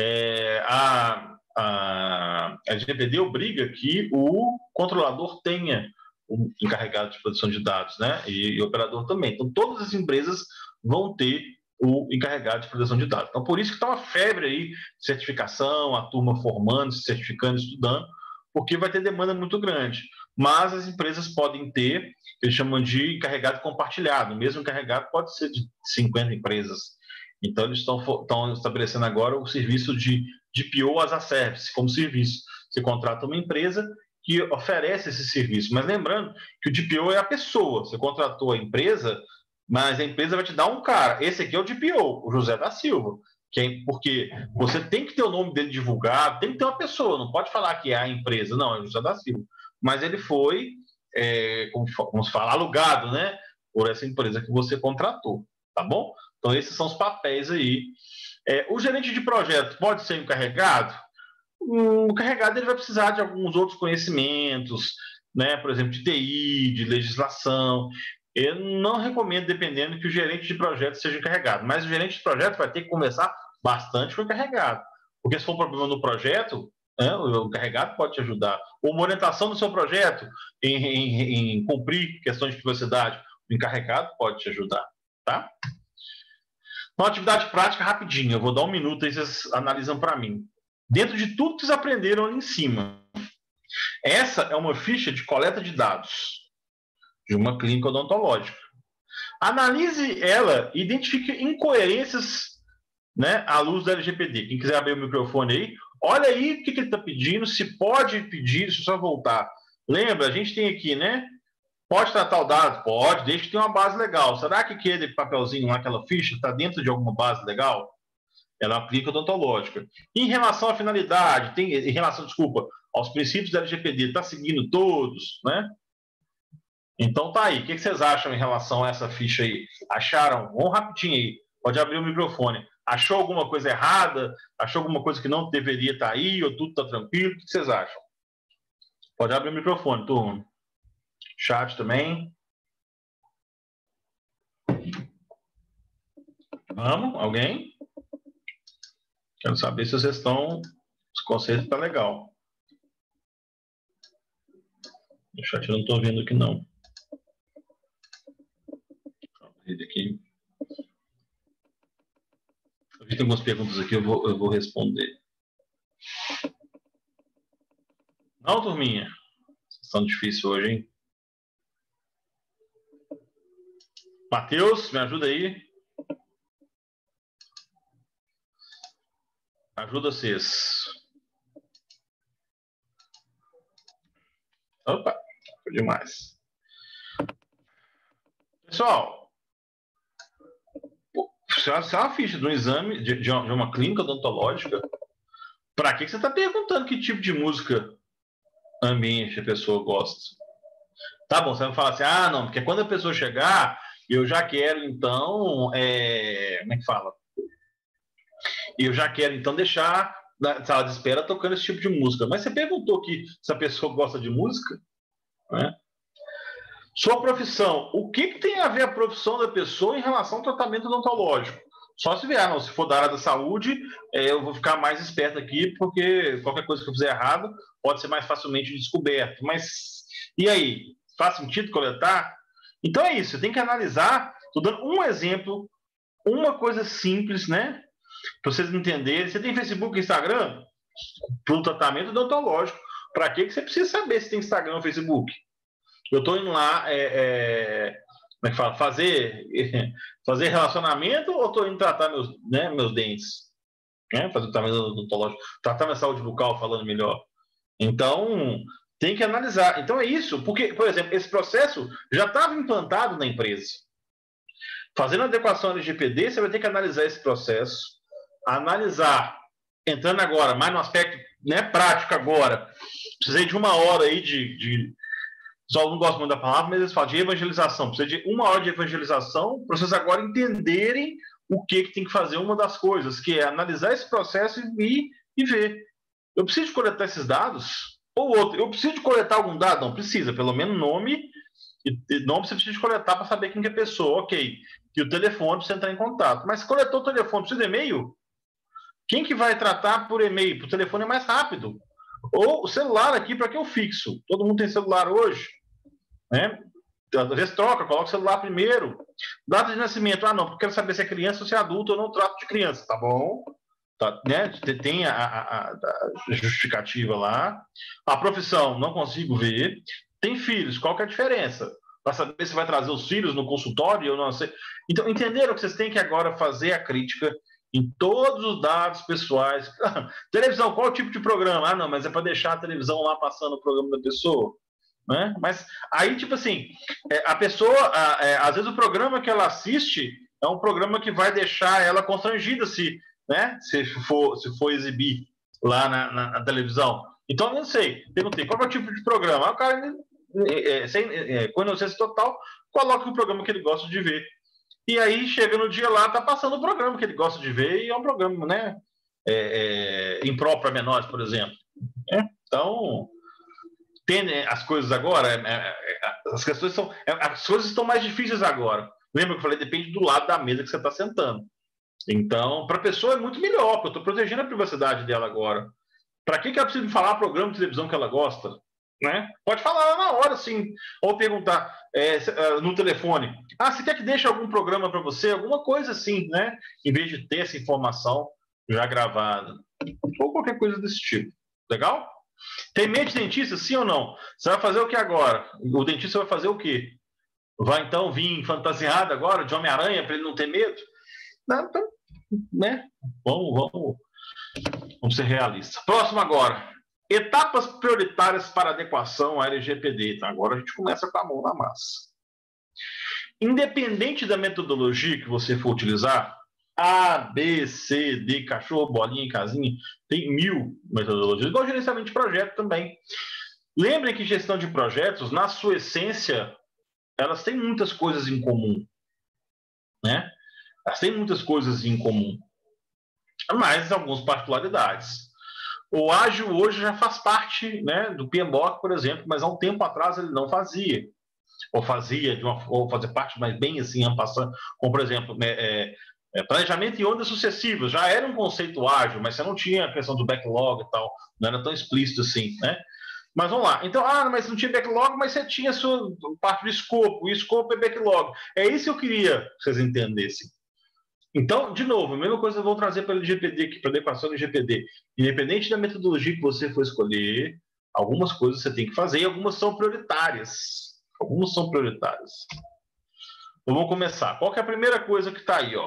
A LGPD obriga que o controlador tenha um encarregado de proteção de dados, né? E o operador também. Então, todas as empresas vão ter o encarregado de proteção de dados. Então, por isso que está uma febre aí, certificação, a turma formando, se certificando, estudando, porque vai ter demanda muito grande. Mas as empresas podem ter, eles chamam de encarregado compartilhado. O mesmo encarregado pode ser de 50 empresas. Então, eles estão estabelecendo agora o serviço de DPO as a service, como serviço. Você contrata uma empresa que oferece esse serviço. Mas lembrando que o DPO é a pessoa. Você contratou a empresa, mas a empresa vai te dar um cara. Esse aqui é o DPO, o José da Silva. Porque você tem que ter o nome dele divulgado, tem que ter uma pessoa, não pode falar que é a empresa, não, é o José da Silva. Mas ele foi, como se fala, alugado, né, por essa empresa que você contratou, tá bom? Então, esses são os papéis aí. O gerente de projeto pode ser encarregado? O encarregado ele vai precisar de alguns outros conhecimentos, né, por exemplo, de TI, de legislação. Eu não recomendo, dependendo, que o gerente de projeto seja encarregado, mas o gerente de projeto vai ter que conversar bastante com o encarregado, porque se for um problema no projeto, né, o encarregado pode te ajudar. Ou uma orientação do seu projeto em cumprir questões de privacidade, o encarregado pode te ajudar, tá? Uma atividade prática rapidinho, eu vou dar 1 minuto aí vocês analisam para mim. Dentro de tudo que vocês aprenderam ali em cima, essa é uma ficha de coleta de dados de uma clínica odontológica. Analise ela e identifique incoerências, né, à luz da LGPD. Quem quiser abrir o microfone aí, olha aí o que ele está pedindo, se pode pedir, deixa eu só voltar. Lembra, a gente tem aqui, né? Pode tratar o dado? Pode, desde que tenha uma base legal. Será que aquele papelzinho lá, aquela ficha, está dentro de alguma base legal? Ela aplica odontológica. Em relação à finalidade, em relação, desculpa, aos princípios da LGPD, está seguindo todos, né? Então tá aí. O que vocês acham em relação a essa ficha aí? Acharam? Vamos rapidinho aí. Pode abrir o microfone. Achou alguma coisa errada? Achou alguma coisa que não deveria estar aí? Ou tudo está tranquilo? O que vocês acham? Pode abrir o microfone, turma. Chat também. Vamos? Alguém? Quero saber se vocês estão... Os conceitos estão legal. O chat eu não estou vendo aqui, não. Aqui. Tem algumas perguntas aqui, eu vou responder. Não, turminha? Vocês estão difíceis hoje, hein? Matheus, me ajuda aí. Ajuda vocês. Opa, foi demais. Pessoal, se é uma ficha de um exame de uma clínica odontológica, para que você está perguntando que tipo de música ambiente a pessoa gosta? Tá bom, você vai falar assim, ah, não, porque quando a pessoa chegar, eu já quero, então, como é que fala? Eu já quero, então, deixar na sala de espera tocando esse tipo de música. Mas você perguntou que se a pessoa gosta de música, né? Sua profissão, o que tem a ver a profissão da pessoa em relação ao tratamento odontológico? Só se vier, não, se for da área da saúde, eu vou ficar mais esperto aqui, porque qualquer coisa que eu fizer errado pode ser mais facilmente descoberto. Mas, e aí? Faz sentido coletar? Então é isso, você tem que analisar. Estou dando um exemplo, uma coisa simples, né? Para vocês entenderem. Você tem Facebook e Instagram? Para o tratamento odontológico. Para que você precisa saber se tem Instagram ou Facebook? Eu estou indo lá, como é que fala? Fazer relacionamento ou estou indo tratar meus dentes? Né? Fazer o tratamento odontológico, tratar minha saúde bucal, falando melhor. Então, tem que analisar. Então é isso, porque, por exemplo, esse processo já estava implantado na empresa. Fazendo a adequação LGPD, você vai ter que analisar esse processo, analisar, entrando agora, mais no aspecto, né, prático agora. Precisei de 1 hora aí só não gosto muito da palavra, mas eles falam de evangelização. Precisa de 1 hora de evangelização para vocês agora entenderem o que tem que fazer. Uma das coisas, que é analisar esse processo e ver. Eu preciso de coletar esses dados? Ou outro, eu preciso de coletar algum dado? Não precisa, pelo menos nome e nome você precisa de coletar para saber quem que é a pessoa, ok. E o telefone para você entrar em contato. Mas coletou o telefone, precisa de e-mail? Quem que vai tratar por e-mail? Por telefone é mais rápido. Ou o celular aqui, para que eu fixo? Todo mundo tem celular hoje, né? Às vezes troca, coloca o celular primeiro. Data de nascimento, não, porque eu quero saber se é criança ou se é adulto, eu não trato de criança, tá bom? Tá, né? Tem a justificativa lá. A profissão, não consigo ver. Tem filhos, qual que é a diferença? Para saber se vai trazer os filhos no consultório ou não sei. Então, entenderam que vocês têm que agora fazer a crítica em todos os dados pessoais. Televisão, qual tipo de programa? Não, mas é para deixar a televisão lá passando o programa da pessoa. Né? Mas aí, tipo assim, a pessoa, às vezes o programa que ela assiste é um programa que vai deixar ela constrangida se for exibir lá na televisão. Então, eu não sei, perguntei, qual é o tipo de programa? O cara, sem conhecimento total, coloca o programa que ele gosta de ver. E aí, chega no dia lá, tá passando o programa que ele gosta de ver, e é um programa, né, impróprio para menores, por exemplo. Então, tem as coisas agora, as coisas estão mais difíceis agora. Lembra que eu falei, depende do lado da mesa que você está sentando. Então, para a pessoa é muito melhor, porque eu estou protegendo a privacidade dela agora. Para que ela precisa falar programa de televisão que ela gosta? Né? Pode falar na hora, sim. Ou perguntar no telefone. Você quer que deixe algum programa para você? Alguma coisa assim, né? Em vez de ter essa informação já gravada. Ou qualquer coisa desse tipo. Legal? Tem medo de dentista, sim ou não? Você vai fazer o que agora? O dentista vai fazer o quê? Vai então vir fantasiado agora de Homem-Aranha para ele não ter medo? Não, então, né? Vamos ser realistas. Próximo agora. Etapas prioritárias para adequação à LGPD. Então, agora a gente começa com a mão na massa. Independente da metodologia que você for utilizar, A, B, C, D, cachorro, bolinha e casinha, tem 1000 metodologias, igual gerenciamento de projeto também. Lembrem que gestão de projetos, na sua essência, elas têm muitas coisas em comum, né? Elas têm muitas coisas em comum, mas algumas particularidades. O ágil hoje já faz parte, né, do PMBOK, por exemplo, mas há um tempo atrás ele não fazia, ou fazia ou fazer parte, mas bem assim, como por exemplo, planejamento em ondas sucessivas, já era um conceito ágil, mas você não tinha a questão do backlog e tal, não era tão explícito assim, né? Mas vamos lá, então, mas não tinha backlog, mas você tinha a sua parte do escopo, o escopo é backlog. É isso que eu queria que vocês entendessem. Então, de novo, a mesma coisa eu vou trazer para o LGPD aqui, para a adequação do LGPD. Independente da metodologia que você for escolher, algumas coisas você tem que fazer e algumas são prioritárias. Algumas são prioritárias. Então, vamos começar. Qual que é a primeira coisa que está aí?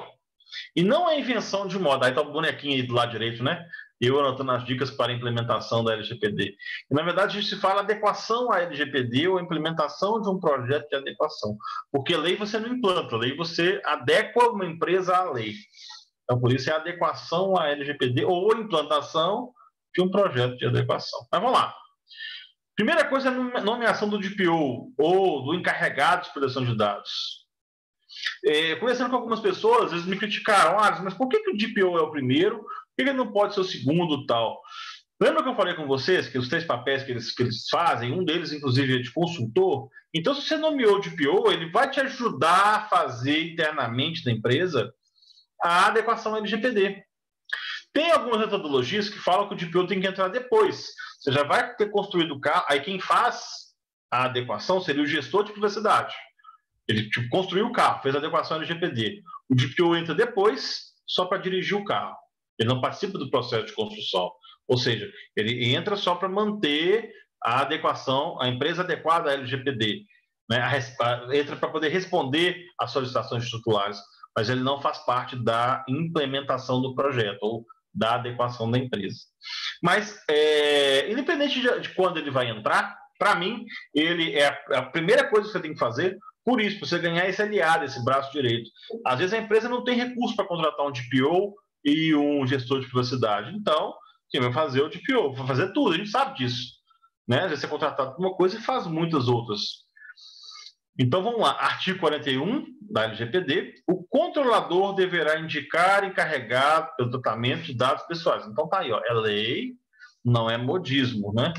E não é invenção de moda. Aí está o bonequinho aí do lado direito, né? Eu anotando as dicas para a implementação da LGPD. E, na verdade, a gente fala adequação à LGPD ou implementação de um projeto de adequação. Porque lei você não implanta, lei você adequa uma empresa à lei. Então, por isso é adequação à LGPD ou implantação de um projeto de adequação. Mas vamos lá. Primeira coisa é a nomeação do DPO ou do encarregado de proteção de dados. Conversando com algumas pessoas, eles me criticaram, mas por que o DPO é o primeiro? Por que ele não pode ser o segundo tal? Lembra que eu falei com vocês que os 3 papéis que eles fazem, um deles, inclusive, é de consultor? Então, se você nomeou o DPO, ele vai te ajudar a fazer internamente na empresa a adequação LGPD. Tem algumas metodologias que falam que o DPO tem que entrar depois. Você já vai ter construído o carro, aí quem faz a adequação seria o gestor de privacidade. Ele construiu o carro, fez a adequação LGPD. O DPO entra depois só para dirigir o carro. Ele não participa do processo de construção. Ou seja, ele entra só para manter a adequação, a empresa adequada à LGPD. Né? Entra para poder responder às solicitações titulares, mas ele não faz parte da implementação do projeto ou da adequação da empresa. Mas, independente de quando ele vai entrar, para mim, ele é a primeira coisa que você tem que fazer. Por isso, para você ganhar esse aliado, esse braço direito. Às vezes a empresa não tem recurso para contratar um DPO e um gestor de privacidade. Então, quem vai fazer é o DPO, vai fazer tudo, a gente sabe disso. Né? Às vezes você é contratado por uma coisa e faz muitas outras. Então, vamos lá. Artigo 41 da LGPD. O controlador deverá indicar encarregado pelo tratamento de dados pessoais. Então, tá aí, ó, é lei, não é modismo, né?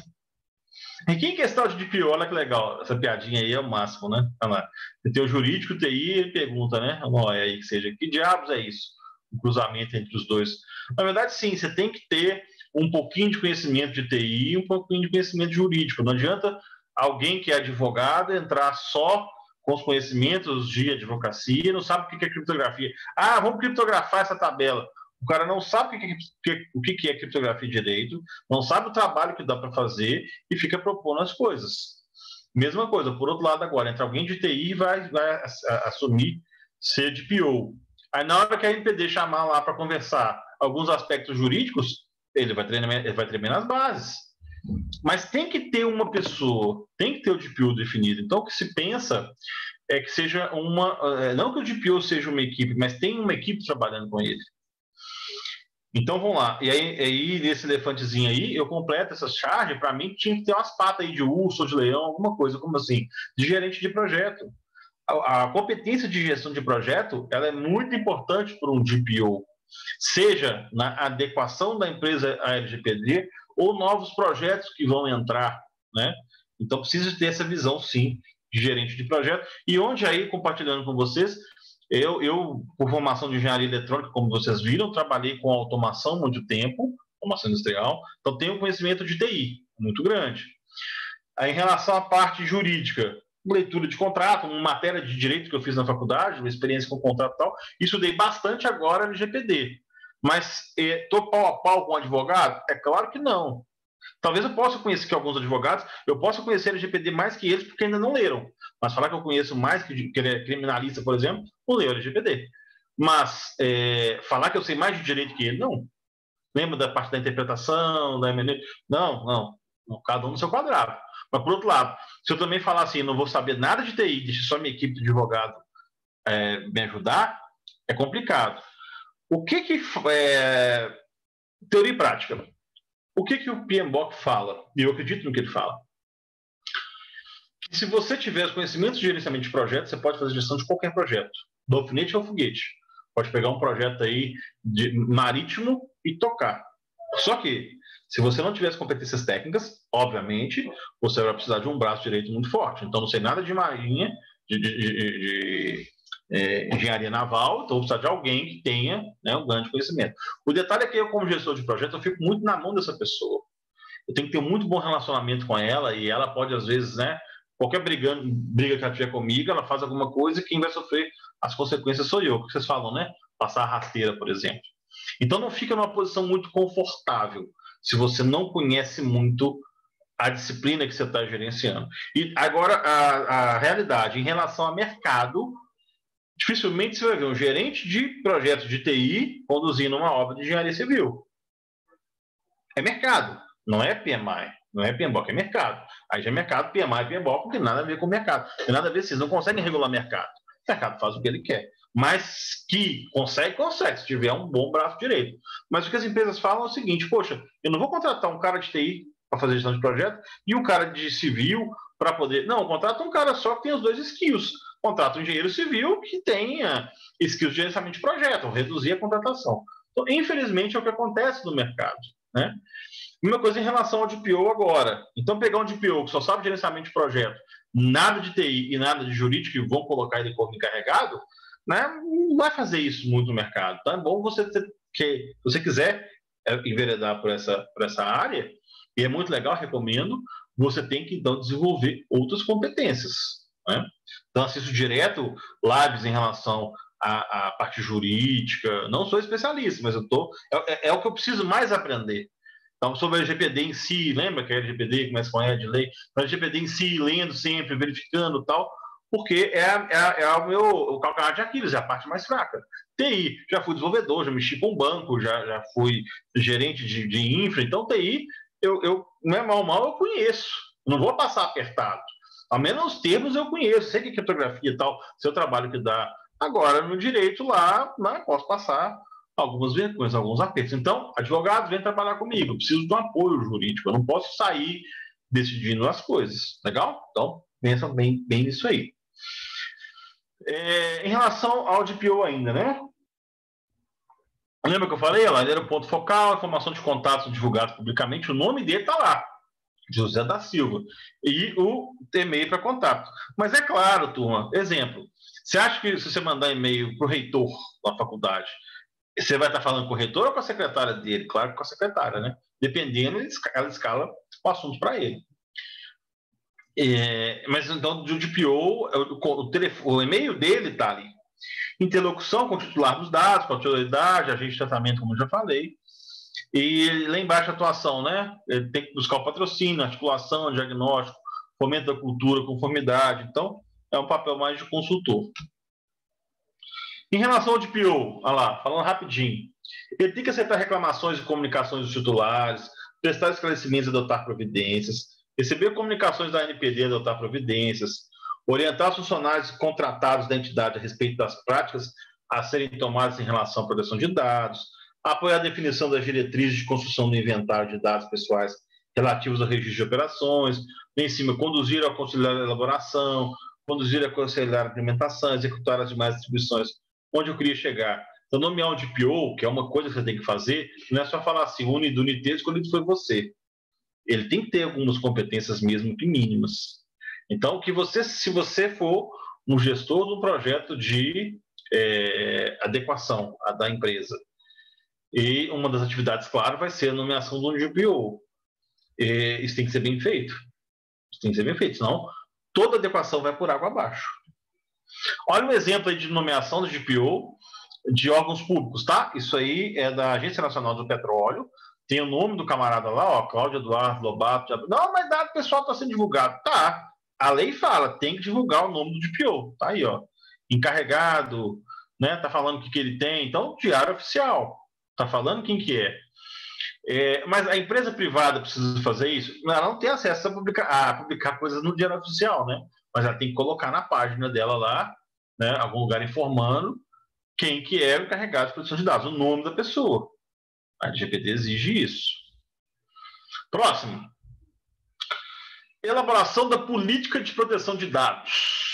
E que questão de DPO, olha que legal, essa piadinha aí é o máximo, né? Olha lá. Você tem o jurídico, o TI, ele pergunta, né? Não é aí que seja, que diabos é isso? O cruzamento entre os dois. Na verdade, sim, você tem que ter um pouquinho de conhecimento de TI e um pouquinho de conhecimento jurídico. Não adianta alguém que é advogado entrar só com os conhecimentos de advocacia e não sabe o que é criptografia. Ah, vamos criptografar essa tabela. O cara não sabe o que é criptografia de direito, não sabe o trabalho que dá para fazer e fica propondo as coisas. Mesma coisa, por outro lado agora, entra alguém de TI e vai assumir ser DPO. Aí na hora que a NPD chamar lá para conversar alguns aspectos jurídicos, ele vai tremer nas bases. Mas tem que ter uma pessoa, tem que ter o DPO definido. Então o que se pensa é que seja não que o DPO seja uma equipe, mas tem uma equipe trabalhando com ele. Então vamos lá. E aí nesse elefantezinho aí, eu completo essa charge. Para mim, tinha que ter umas patas aí de urso ou de leão, alguma coisa como assim, de gerente de projeto. A competência de gestão de projeto ela é muito importante para um DPO, seja na adequação da empresa à LGPD ou novos projetos que vão entrar, né? Então precisa ter essa visão, sim, de gerente de projeto. E onde aí, compartilhando com vocês, eu, por formação de engenharia eletrônica, como vocês viram, trabalhei com automação há muito tempo, automação industrial, então tenho um conhecimento de TI muito grande. Aí, em relação à parte jurídica, leitura de contrato, uma matéria de direito que eu fiz na faculdade, uma experiência com contrato e tal, estudei bastante agora no LGPD. Mas estou pau a pau com um advogado? É claro que não. Talvez eu possa conhecer que alguns advogados, eu possa conhecer o LGPD mais que eles, porque ainda não leram. Mas falar que eu conheço mais que ele é criminalista, por exemplo, não leu o LGPD. Mas falar que eu sei mais de direito que ele, não. Lembra da parte da interpretação, da MNE? Não. Cada um no seu quadrado. Mas, por outro lado, se eu também falar assim, não vou saber nada de TI, deixa só minha equipe de advogado me ajudar, é complicado. O que teoria e prática. O que o PMBOK fala? E eu acredito no que ele fala. Se você tiver os conhecimentos de gerenciamento de projetos, você pode fazer gestão de qualquer projeto, do alfinete ao foguete. Pode pegar um projeto aí de marítimo e tocar. Só que, se você não tiver as competências técnicas, obviamente, você vai precisar de um braço direito muito forte. Então, não sei nada de marinha, de engenharia naval, então vou precisar de alguém que tenha, né, um grande conhecimento. O detalhe é que eu, como gestor de projeto, eu fico muito na mão dessa pessoa. Eu tenho que ter um muito bom relacionamento com ela e ela pode, às vezes, né, qualquer briga que ela tiver comigo, ela faz alguma coisa e quem vai sofrer as consequências sou eu. O que vocês falam, né? Passar a rasteira, por exemplo. Então não fica numa posição muito confortável se você não conhece muito a disciplina que você está gerenciando. E agora, a realidade em relação ao mercado, Dificilmente você vai ver um gerente de projeto de TI conduzindo uma obra de engenharia civil. É mercado, não é PMI, não é PMBOK, é mercado. Aí já é mercado, PMI e PMBOK não tem nada a ver com o mercado. Não tem nada a ver, vocês não conseguem regular mercado. O mercado faz o que ele quer. Mas que consegue, se tiver um bom braço direito. Mas o que as empresas falam é o seguinte, poxa, eu não vou contratar um cara de TI para fazer gestão de projeto e um cara de civil para poder... Não, contrata um cara só que tem os dois skills. Contrata um engenheiro civil que tenha skills de gerenciamento de projeto, reduzir a contratação. Então, infelizmente, é o que acontece no mercado, né? Uma coisa em relação ao DPO agora. Então, pegar um DPO que só sabe gerenciamento de projeto, nada de TI e nada de jurídico, e vão colocar ele como encarregado, né? Não vai fazer isso muito no mercado. Então, é bom você ter, que se você quiser enveredar por essa área, e é muito legal, recomendo, você tem que, então, desenvolver outras competências, né? Então, assisto direto lives em relação à parte jurídica. Não sou especialista, mas é o que eu preciso mais aprender. Então, sobre a LGPD em si, lembra que a LGPD começa com a de lei? A LGPD em si, lendo sempre, verificando e tal, porque é o calcanhar de Aquiles, é a parte mais fraca. TI, já fui desenvolvedor, já mexi com banco, já fui gerente de infra, então TI, mal eu conheço, não vou passar apertado. Ao menos os termos eu conheço, sei que é criptografia e tal, seu trabalho que dá. Agora, no direito lá, né, posso passar algumas vergonhas, alguns apertos. Então, advogados, vem trabalhar comigo. Eu preciso de um apoio jurídico. Eu não posso sair decidindo as coisas. Legal? Então, pensa bem nisso aí. Em relação ao DPO ainda, né? Lembra que eu falei? Ele era o ponto focal, informação de contatos divulgados publicamente. O nome dele está lá. José da Silva. E o e-mail para contato. Mas é claro, turma, exemplo. Você acha que se você mandar e-mail para o reitor da faculdade, você vai estar falando com o reitor ou com a secretária dele? Claro que com a secretária, né? Dependendo, ela escala o assunto para ele. Mas então, do DPO, o e-mail dele está ali. Interlocução com o titular dos dados, com a autoridade, agente de tratamento, como eu já falei. E lá embaixo a atuação, né? Ele tem que buscar o patrocínio, articulação, diagnóstico, fomento da cultura, conformidade. Então, é um papel mais de consultor. Em relação ao DPO, olha lá, falando rapidinho, ele tem que aceitar reclamações e comunicações dos titulares, prestar esclarecimentos e adotar providências, receber comunicações da ANPD e adotar providências, orientar os funcionários contratados da entidade a respeito das práticas a serem tomadas em relação à proteção de dados, apoiar a definição das diretrizes de construção do inventário de dados pessoais relativos ao registro de operações, em cima, conduzir ao conciliar a elaboração, conduzir a conciliar a implementação, executar as demais distribuições. Onde eu queria chegar? Então, nomear um DPO, que é uma coisa que você tem que fazer, não é só falar assim, unidunité, escolhido foi você. Ele tem que ter algumas competências mesmo que mínimas. Então, se você for um gestor de um projeto de adequação da empresa, e uma das atividades, claro, vai ser a nomeação do DPO. Isso tem que ser bem feito. Isso tem que ser bem feito, senão toda adequação vai por água abaixo. Olha um exemplo aí de nomeação do DPO de órgãos públicos, tá? Isso aí é da Agência Nacional do Petróleo. Tem o nome do camarada lá, ó, Cláudio Eduardo Lobato. Não, mas dado pessoal está sendo divulgado. Tá. A lei fala, tem que divulgar o nome do DPO. Tá aí, ó. Encarregado, né? Tá falando o que ele tem. Então, diário oficial. Tá falando quem que é. Mas a empresa privada precisa fazer isso? Ela não tem acesso a publicar coisas no diário oficial, né? Mas ela tem que colocar na página dela lá, né, algum lugar informando quem que é o encarregado de proteção de dados, o nome da pessoa. A LGPD exige isso. Próximo. Elaboração da política de proteção de dados.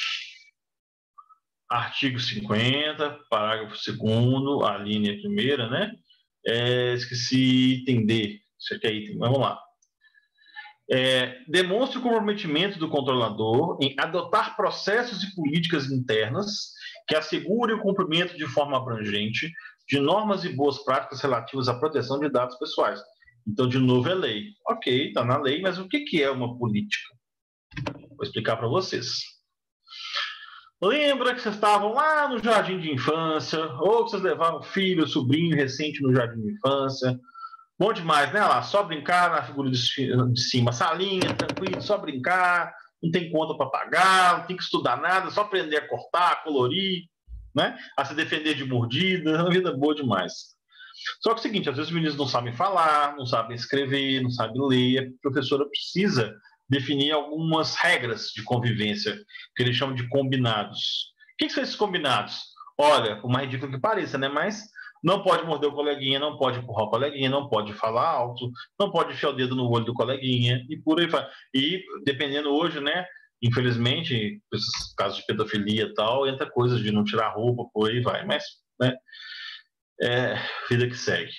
Artigo 50, parágrafo 2º, a linha primeira, né? Esqueci item D. Isso aqui é item, vamos lá. Demonstre o comprometimento do controlador em adotar processos e políticas internas que assegurem o cumprimento de forma abrangente de normas e boas práticas relativas à proteção de dados pessoais. Então, de novo, é lei. Ok, está na lei, mas o que é uma política? Vou explicar para vocês. Lembra que vocês estavam lá no jardim de infância, ou que vocês levaram filho, sobrinho recente no jardim de infância. Bom demais, né? Lá, só brincar na figura de cima, salinha, tranquilo, só brincar, não tem conta para pagar, não tem que estudar nada, só aprender a cortar, a colorir, né? A se defender de mordida, é uma vida boa demais. Só que é o seguinte, às vezes os meninos não sabem falar, não sabem escrever, não sabem ler, a professora precisa definir algumas regras de convivência, que eles chamam de combinados. O que são esses combinados? Olha, por mais ridículo que pareça, né? Mas não pode morder o coleguinha, não pode empurrar o coleguinha, não pode falar alto, não pode enfiar o dedo no olho do coleguinha, e por aí vai. E dependendo hoje, né? Infelizmente, esses casos de pedofilia e tal, entra coisas de não tirar roupa, por aí vai. Mas, né? É vida que segue.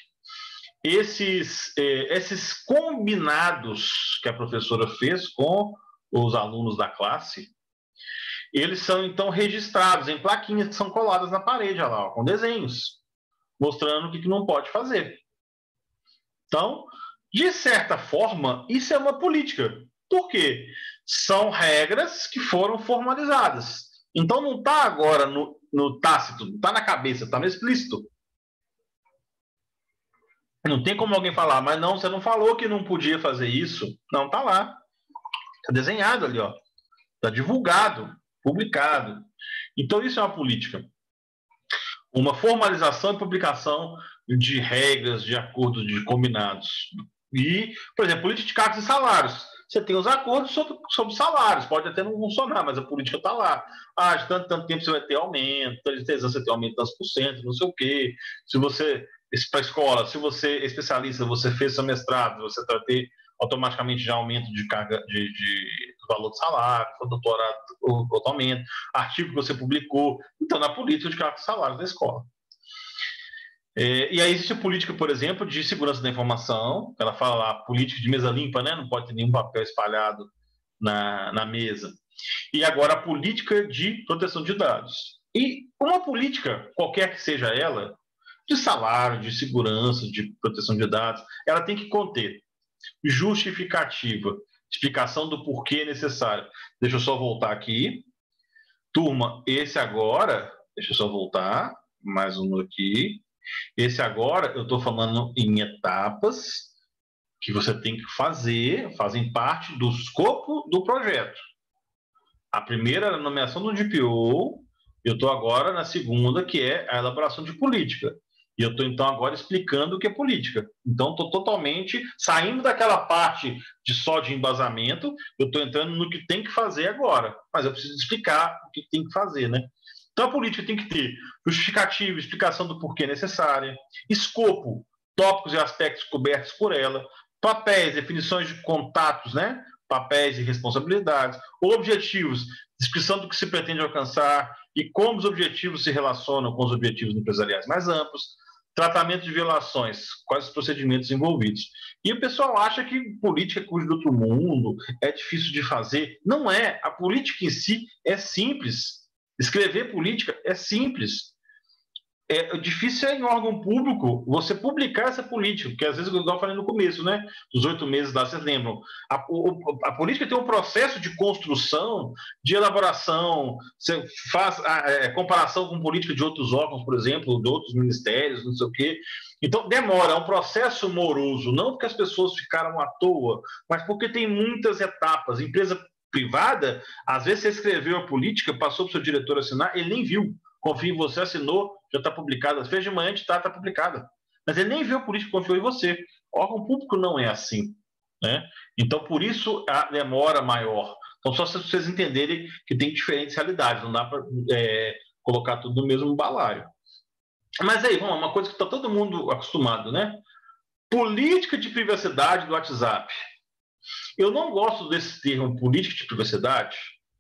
Esses combinados que a professora fez com os alunos da classe, eles são então registrados em plaquinhas que são coladas na parede, lá, ó, com desenhos, mostrando o que não pode fazer. Então, de certa forma, isso é uma política. Por quê? São regras que foram formalizadas. Então, não está agora no tácito, não está na cabeça, está no explícito. Não tem como alguém falar, mas não, você não falou que não podia fazer isso. Não, está lá. Está desenhado ali, ó. Está divulgado, publicado. Então, isso é uma política. Uma formalização e publicação de regras, de acordos, de combinados. E, por exemplo, política de cargos e salários. Você tem os acordos sobre salários, pode até não funcionar, mas a política está lá. Ah, de tanto tempo você vai ter aumento, de 3 anos você tem aumento tantos por cento, não sei o quê. Se você, para a escola, se você é especialista, você fez seu mestrado, você vai ter automaticamente já aumento de carga de valor de salário, for doutorado, outro aumento, artigo que você publicou. Então, na política de cargos e salários da escola. E aí existe a política, por exemplo, de segurança da informação, ela fala lá, política de mesa limpa, né? Não pode ter nenhum papel espalhado na mesa. E agora a política de proteção de dados. E uma política, qualquer que seja ela, de salário, de segurança, de proteção de dados, ela tem que conter justificativa, explicação do porquê necessário. Deixa eu só voltar aqui. Turma, esse agora, deixa eu só voltar, mais um aqui. Esse agora eu estou falando em etapas que você tem que fazer, fazem parte do escopo do projeto. A primeira era a nomeação do DPO, eu estou agora na segunda, que é a elaboração de política. E eu estou, então, agora explicando o que é política. Então, estou totalmente saindo daquela parte só de embasamento, eu estou entrando no que tem que fazer agora. Mas eu preciso explicar o que tem que fazer, né? Então, a política tem que ter justificativa, explicação do porquê necessária, escopo, tópicos e aspectos cobertos por ela, papéis, definições de contatos, né? Papéis e responsabilidades, objetivos, descrição do que se pretende alcançar e como os objetivos se relacionam com os objetivos empresariais mais amplos, tratamento de violações, quais os procedimentos envolvidos. E o pessoal acha que política é coisa do outro mundo, é difícil de fazer. Não é. A política em si é simples. Escrever política é simples. Difícil em órgão público você publicar essa política, porque às vezes, igual eu falei no começo, né? Dos 8 meses lá, vocês lembram? A política tem um processo de construção, de elaboração, você faz comparação com política de outros órgãos, por exemplo, de outros ministérios, não sei o quê. Então, demora, é um processo moroso, não porque as pessoas ficaram à toa, mas porque tem muitas etapas. Empresa privada, às vezes você escreveu a política, passou para o seu diretor assinar, ele nem viu. Confia em você, assinou, já está publicada. Fez de manhã, está publicada. Mas ele nem viu a política, confiou em você. O órgão público não é assim, né? Então, por isso, a demora maior. Então, só se vocês entenderem que tem diferentes realidades. Não dá para colocar tudo no mesmo balaio. Mas aí, vamos, uma coisa que está todo mundo acostumado, né? Política de privacidade do WhatsApp. Eu não gosto desse termo política de privacidade,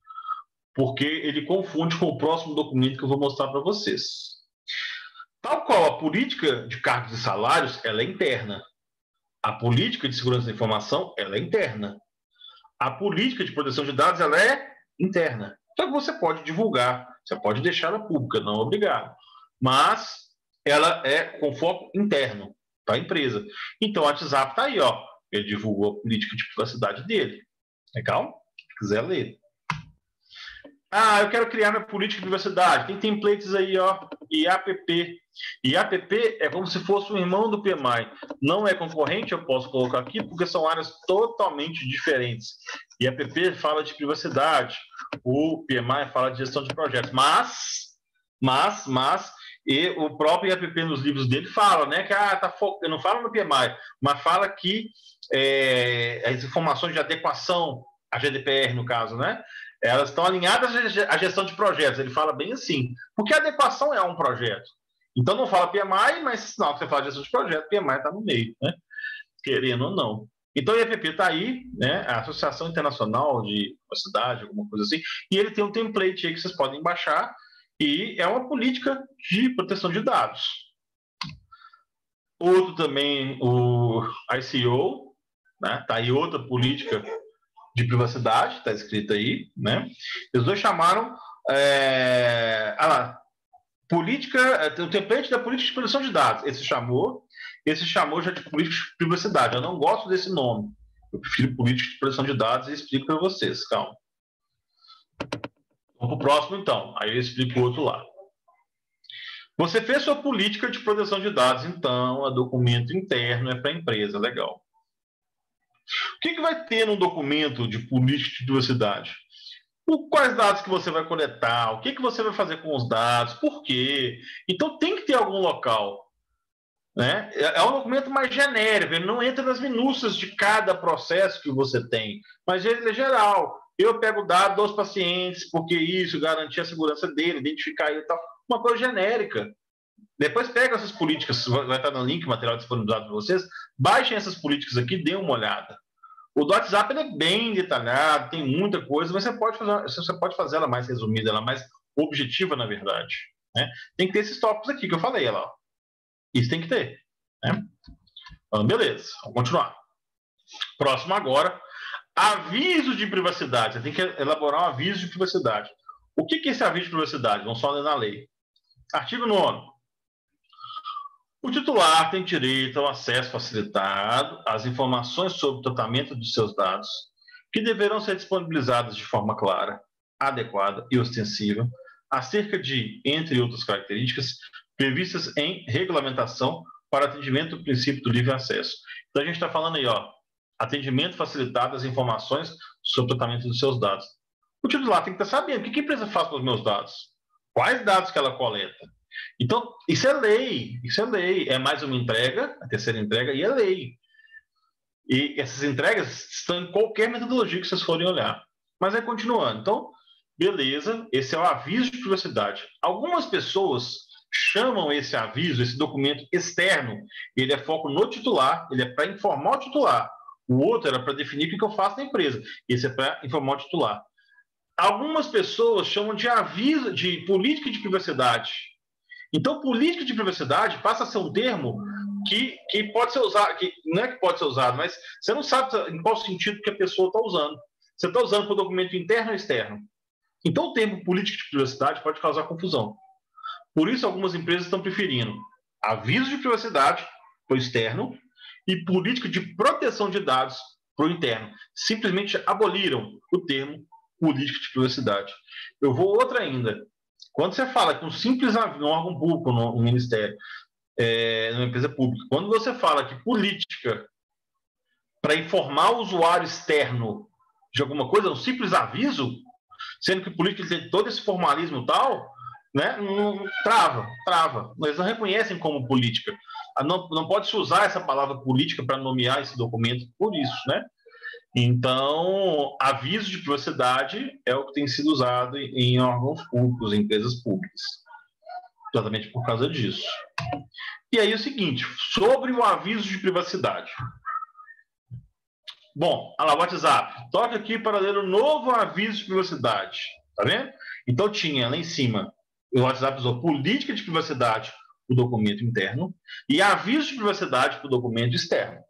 porque ele confunde com o próximo documento que eu vou mostrar para vocês. Tal qual a política de cargos e salários, ela é interna. A política de segurança da informação, ela é interna. A política de proteção de dados, ela é interna. Só que você pode divulgar, você pode deixar ela pública, não obrigado. Mas ela é com foco interno da empresa. Então, o WhatsApp está aí, ó. Ele divulgou a política de privacidade dele. Legal? Se quiser ler. Ah, eu quero criar minha política de privacidade. Tem templates aí, ó. IAPP. IAPP é como se fosse um irmão do PMI. Não é concorrente, eu posso colocar aqui, porque são áreas totalmente diferentes. IAPP fala de privacidade, o PMI fala de gestão de projetos. Mas E o próprio IAPP nos livros dele fala, né, que não fala no PMI, mas fala que as informações de adequação, a GDPR no caso, né, elas estão alinhadas à gestão de projetos. Ele fala bem assim, porque a adequação é um projeto. Então não fala PMI, mas não, você fala gestão de projeto, PMI está no meio, né, querendo ou não. Então o IAPP está aí, né, a Associação Internacional de Privacidade, alguma coisa assim, e ele tem um template aí que vocês podem baixar, e é uma política de proteção de dados. Outro também, o ICO, né? Tá aí outra política de privacidade, está escrito aí, né? Os dois chamaram política, o template da política de proteção de dados. Esse chamou já de política de privacidade. Eu não gosto desse nome. Eu prefiro política de proteção de dados e explico para vocês. Calma. Vamos para o próximo, então. Aí eu explico o outro lá. Você fez sua política de proteção de dados, então, é documento interno, é para a empresa, legal. O que vai ter num documento de política de privacidade? Quais dados que você vai coletar? O que você vai fazer com os dados? Por quê? Então, tem que ter algum local. Né? É um documento mais genérico, ele não entra nas minúcias de cada processo que você tem, mas ele é geral. Eu pego o dado dos pacientes, porque isso, garantir a segurança dele, identificar ele e tal. Uma coisa genérica. Depois pega essas políticas, vai estar no link, material disponibilizado para vocês, baixem essas políticas aqui, dêem uma olhada. O do WhatsApp ele é bem detalhado, tem muita coisa, mas você pode fazer ela mais resumida, ela mais objetiva, na verdade. Né? Tem que ter esses tópicos aqui que eu falei. Lá. Isso tem que ter. Né? Então, beleza, vamos continuar. Próximo agora. Aviso de privacidade. Você tem que elaborar um aviso de privacidade. O que é esse aviso de privacidade? Vamos só ler na lei. Artigo 9º. O titular tem direito ao acesso facilitado às informações sobre o tratamento de seus dados, que deverão ser disponibilizadas de forma clara, adequada e ostensiva, acerca de, entre outras características, previstas em regulamentação para atendimento do princípio do livre acesso. Então, a gente está falando aí, atendimento facilitado às informações sobre o tratamento dos seus dados. O titular tem que estar sabendo o que a empresa faz com os meus dados, quais dados que ela coleta. Então, isso é lei, é mais uma entrega, a terceira entrega, e é lei. E essas entregas estão em qualquer metodologia que vocês forem olhar. Mas aí, continuando. Então, beleza, esse é o aviso de privacidade. Algumas pessoas chamam esse aviso, esse documento externo, ele é foco no titular, ele é para informar o titular. O outro era para definir o que eu faço na empresa. Esse é para informar o titular. Algumas pessoas chamam de aviso de política de privacidade. Então, política de privacidade passa a ser um termo que pode ser usado, que não é que pode ser usado, mas você não sabe em qual sentido que a pessoa está usando. Você está usando para o documento interno ou externo. Então, o termo política de privacidade pode causar confusão. Por isso, algumas empresas estão preferindo aviso de privacidade para o externo e política de proteção de dados para o interno. Simplesmente aboliram o termo política de privacidade. Eu vou outra ainda. Quando você fala que um simples órgão público no ministério, numa empresa pública, quando você fala que política para informar o usuário externo de alguma coisa, um simples aviso, sendo que política tem todo esse formalismo e tal, né, trava. Eles não reconhecem como política. Não pode-se usar essa palavra política para nomear esse documento por isso, né? Então, aviso de privacidade é o que tem sido usado em órgãos públicos, em empresas públicas. Exatamente por causa disso. E aí é o seguinte, sobre o aviso de privacidade. Bom, olha lá, WhatsApp. Toca aqui para ler o novo aviso de privacidade. Tá vendo? Então tinha lá em cima, o WhatsApp usou política de privacidade para o documento interno e aviso de privacidade para o documento externo.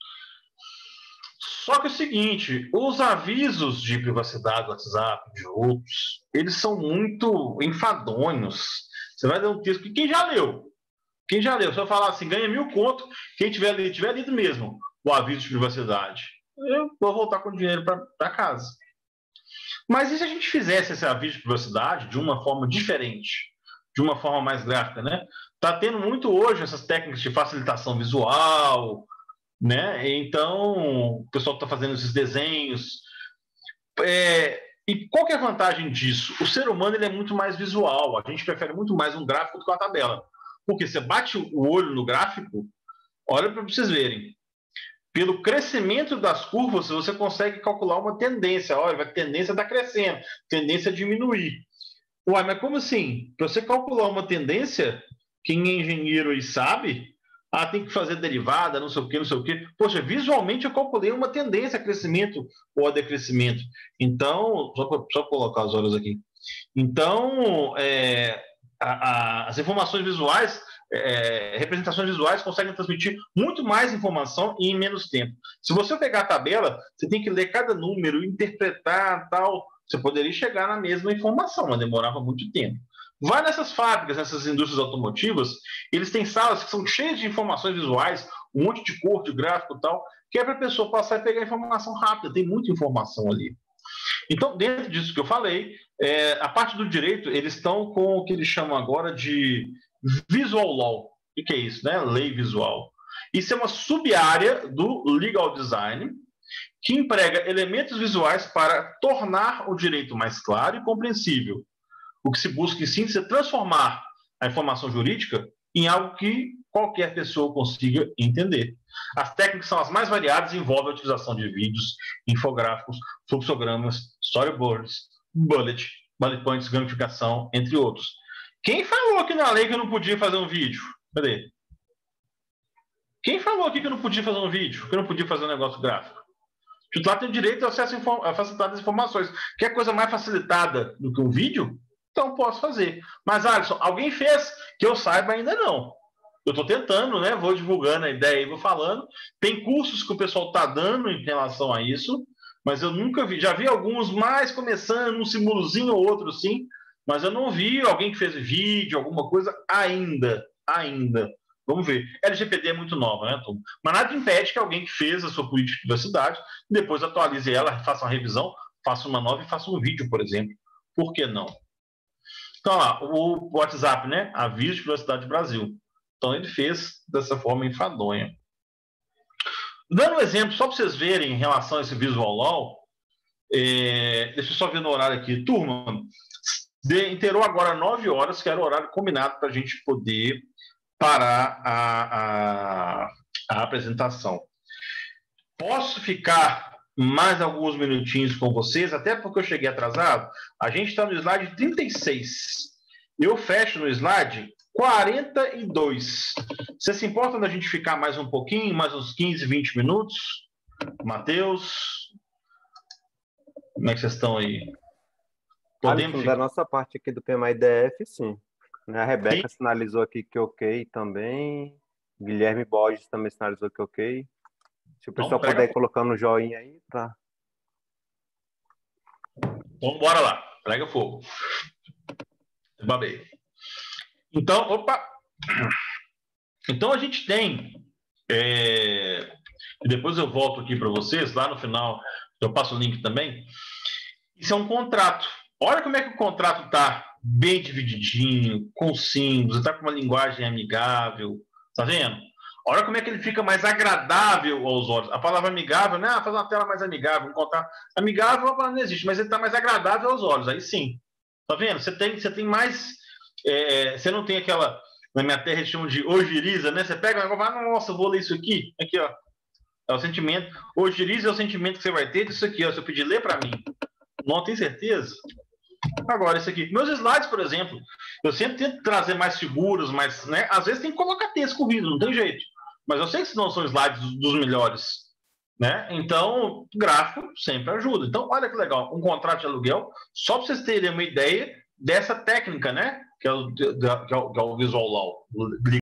Só que é o seguinte, os avisos de privacidade do WhatsApp, de outros, eles são muito enfadonhos. Você vai dar um texto que quem já leu, se eu falar assim, ganha 1.000 conto, quem tiver lido mesmo o aviso de privacidade, eu vou voltar com o dinheiro para casa. Mas e se a gente fizesse esse aviso de privacidade de uma forma diferente, de uma forma mais gráfica, né? Tá tendo muito hoje essas técnicas de facilitação visual, né? Então, o pessoal está fazendo esses desenhos. E qual que é a vantagem disso? O ser humano ele é muito mais visual. A gente prefere muito mais um gráfico do que uma tabela. Porque você bate o olho no gráfico, olha para vocês verem. Pelo crescimento das curvas, você consegue calcular uma tendência. Olha, a tendência está crescendo, tendência a diminuir. Uai, mas como assim? Para você calcular uma tendência, quem é engenheiro e sabe, tem que fazer derivada, não sei o quê, não sei o quê. Poxa, visualmente eu calculei uma tendência a crescimento ou a decrescimento. Então, só colocar os olhos aqui. Então, as informações visuais, representações visuais conseguem transmitir muito mais informação e em menos tempo. Se você pegar a tabela, você tem que ler cada número, interpretar, tal. Você poderia chegar na mesma informação, mas demorava muito tempo. Vai nessas fábricas, nessas indústrias automotivas, eles têm salas que são cheias de informações visuais, um monte de cor, de gráfico e tal, que é para a pessoa passar e pegar informação rápida. Tem muita informação ali. Então, dentro disso que eu falei, a parte do direito, eles estão com o que eles chamam agora de Visual Law. O que é isso, né? Lei visual. Isso é uma sub-área do Legal Design, que emprega elementos visuais para tornar o direito mais claro e compreensível. O que se busca, em síntese, é transformar a informação jurídica em algo que qualquer pessoa consiga entender. As técnicas são as mais variadas e envolvem a utilização de vídeos, infográficos, fluxogramas, storyboards, bullet points, gamificação, entre outros. Quem falou aqui na lei que eu não podia fazer um vídeo? Cadê? Quem falou aqui que eu não podia fazer um vídeo? Que eu não podia fazer um negócio gráfico? O titular tem o direito ao acesso a facilitar as informações. Quer coisa mais facilitada do que um vídeo? Então posso fazer. Mas, Alisson, alguém fez que eu saiba ainda não. Eu estou tentando, né? Vou divulgando a ideia e vou falando. Tem cursos que o pessoal está dando em relação a isso, mas eu nunca vi. Já vi alguns mais começando, um simulozinho ou outro sim, mas eu não vi alguém que fez vídeo, alguma coisa ainda. Vamos ver. LGPD é muito nova, né, Tom? Mas nada impede que alguém que fez a sua política de privacidade depois atualize ela, faça uma revisão, faça uma nova e faça um vídeo, por exemplo. Por que não? Então, lá, o WhatsApp, né? Aviso de Privacidade Brasil. Então, ele fez dessa forma enfadonha. Dando um exemplo, só para vocês verem em relação a esse Visual Law, deixa eu só ver no horário aqui. Turma, inteirou agora 9 horas, que era o horário combinado para a gente poder parar a apresentação. Posso ficar mais alguns minutinhos com vocês, até porque eu cheguei atrasado. A gente está no slide 36. Eu fecho no slide 42. Você se importa da gente ficar mais um pouquinho, mais uns 15, 20 minutos? Matheus? Como é que vocês estão aí? Podemos da nossa parte aqui do PMI-DF, sim. A Rebeca sinalizou aqui que ok também. Guilherme Borges também sinalizou que ok. Se o pessoal puder ir colocando o joinha aí, tá. Então, bora lá. Prega fogo. Babei. Então, opa! Então, a gente tem... depois eu volto aqui para vocês, lá no final, eu passo o link também. Isso é um contrato. Olha como é que o contrato está bem divididinho, com símbolos, está com uma linguagem amigável. Tá vendo? Olha como é que ele fica mais agradável aos olhos. A palavra amigável, né? Fazer uma tela mais amigável, um contrato. Amigável a palavra não existe, mas ele está mais agradável aos olhos. Aí sim. Tá vendo? Você tem mais... você não tem aquela... Na minha terra eles chamam de ojeriza, né? Você pega um negócio e fala, nossa, eu vou ler isso aqui. Aqui, ó. É o sentimento. Ojeriza é o sentimento que você vai ter disso aqui, ó. Se eu pedir, lê para mim. Não tem certeza? Agora, isso aqui. Meus slides, por exemplo, eu sempre tento trazer mais figuras, mas, né? Às vezes tem que colocar texto corrido, não tem jeito. Mas eu sei que não são slides dos melhores, né? Então, gráfico sempre ajuda. Então, olha que legal. Um contrato de aluguel, só para vocês terem uma ideia dessa técnica, né? Que é o Visual Law.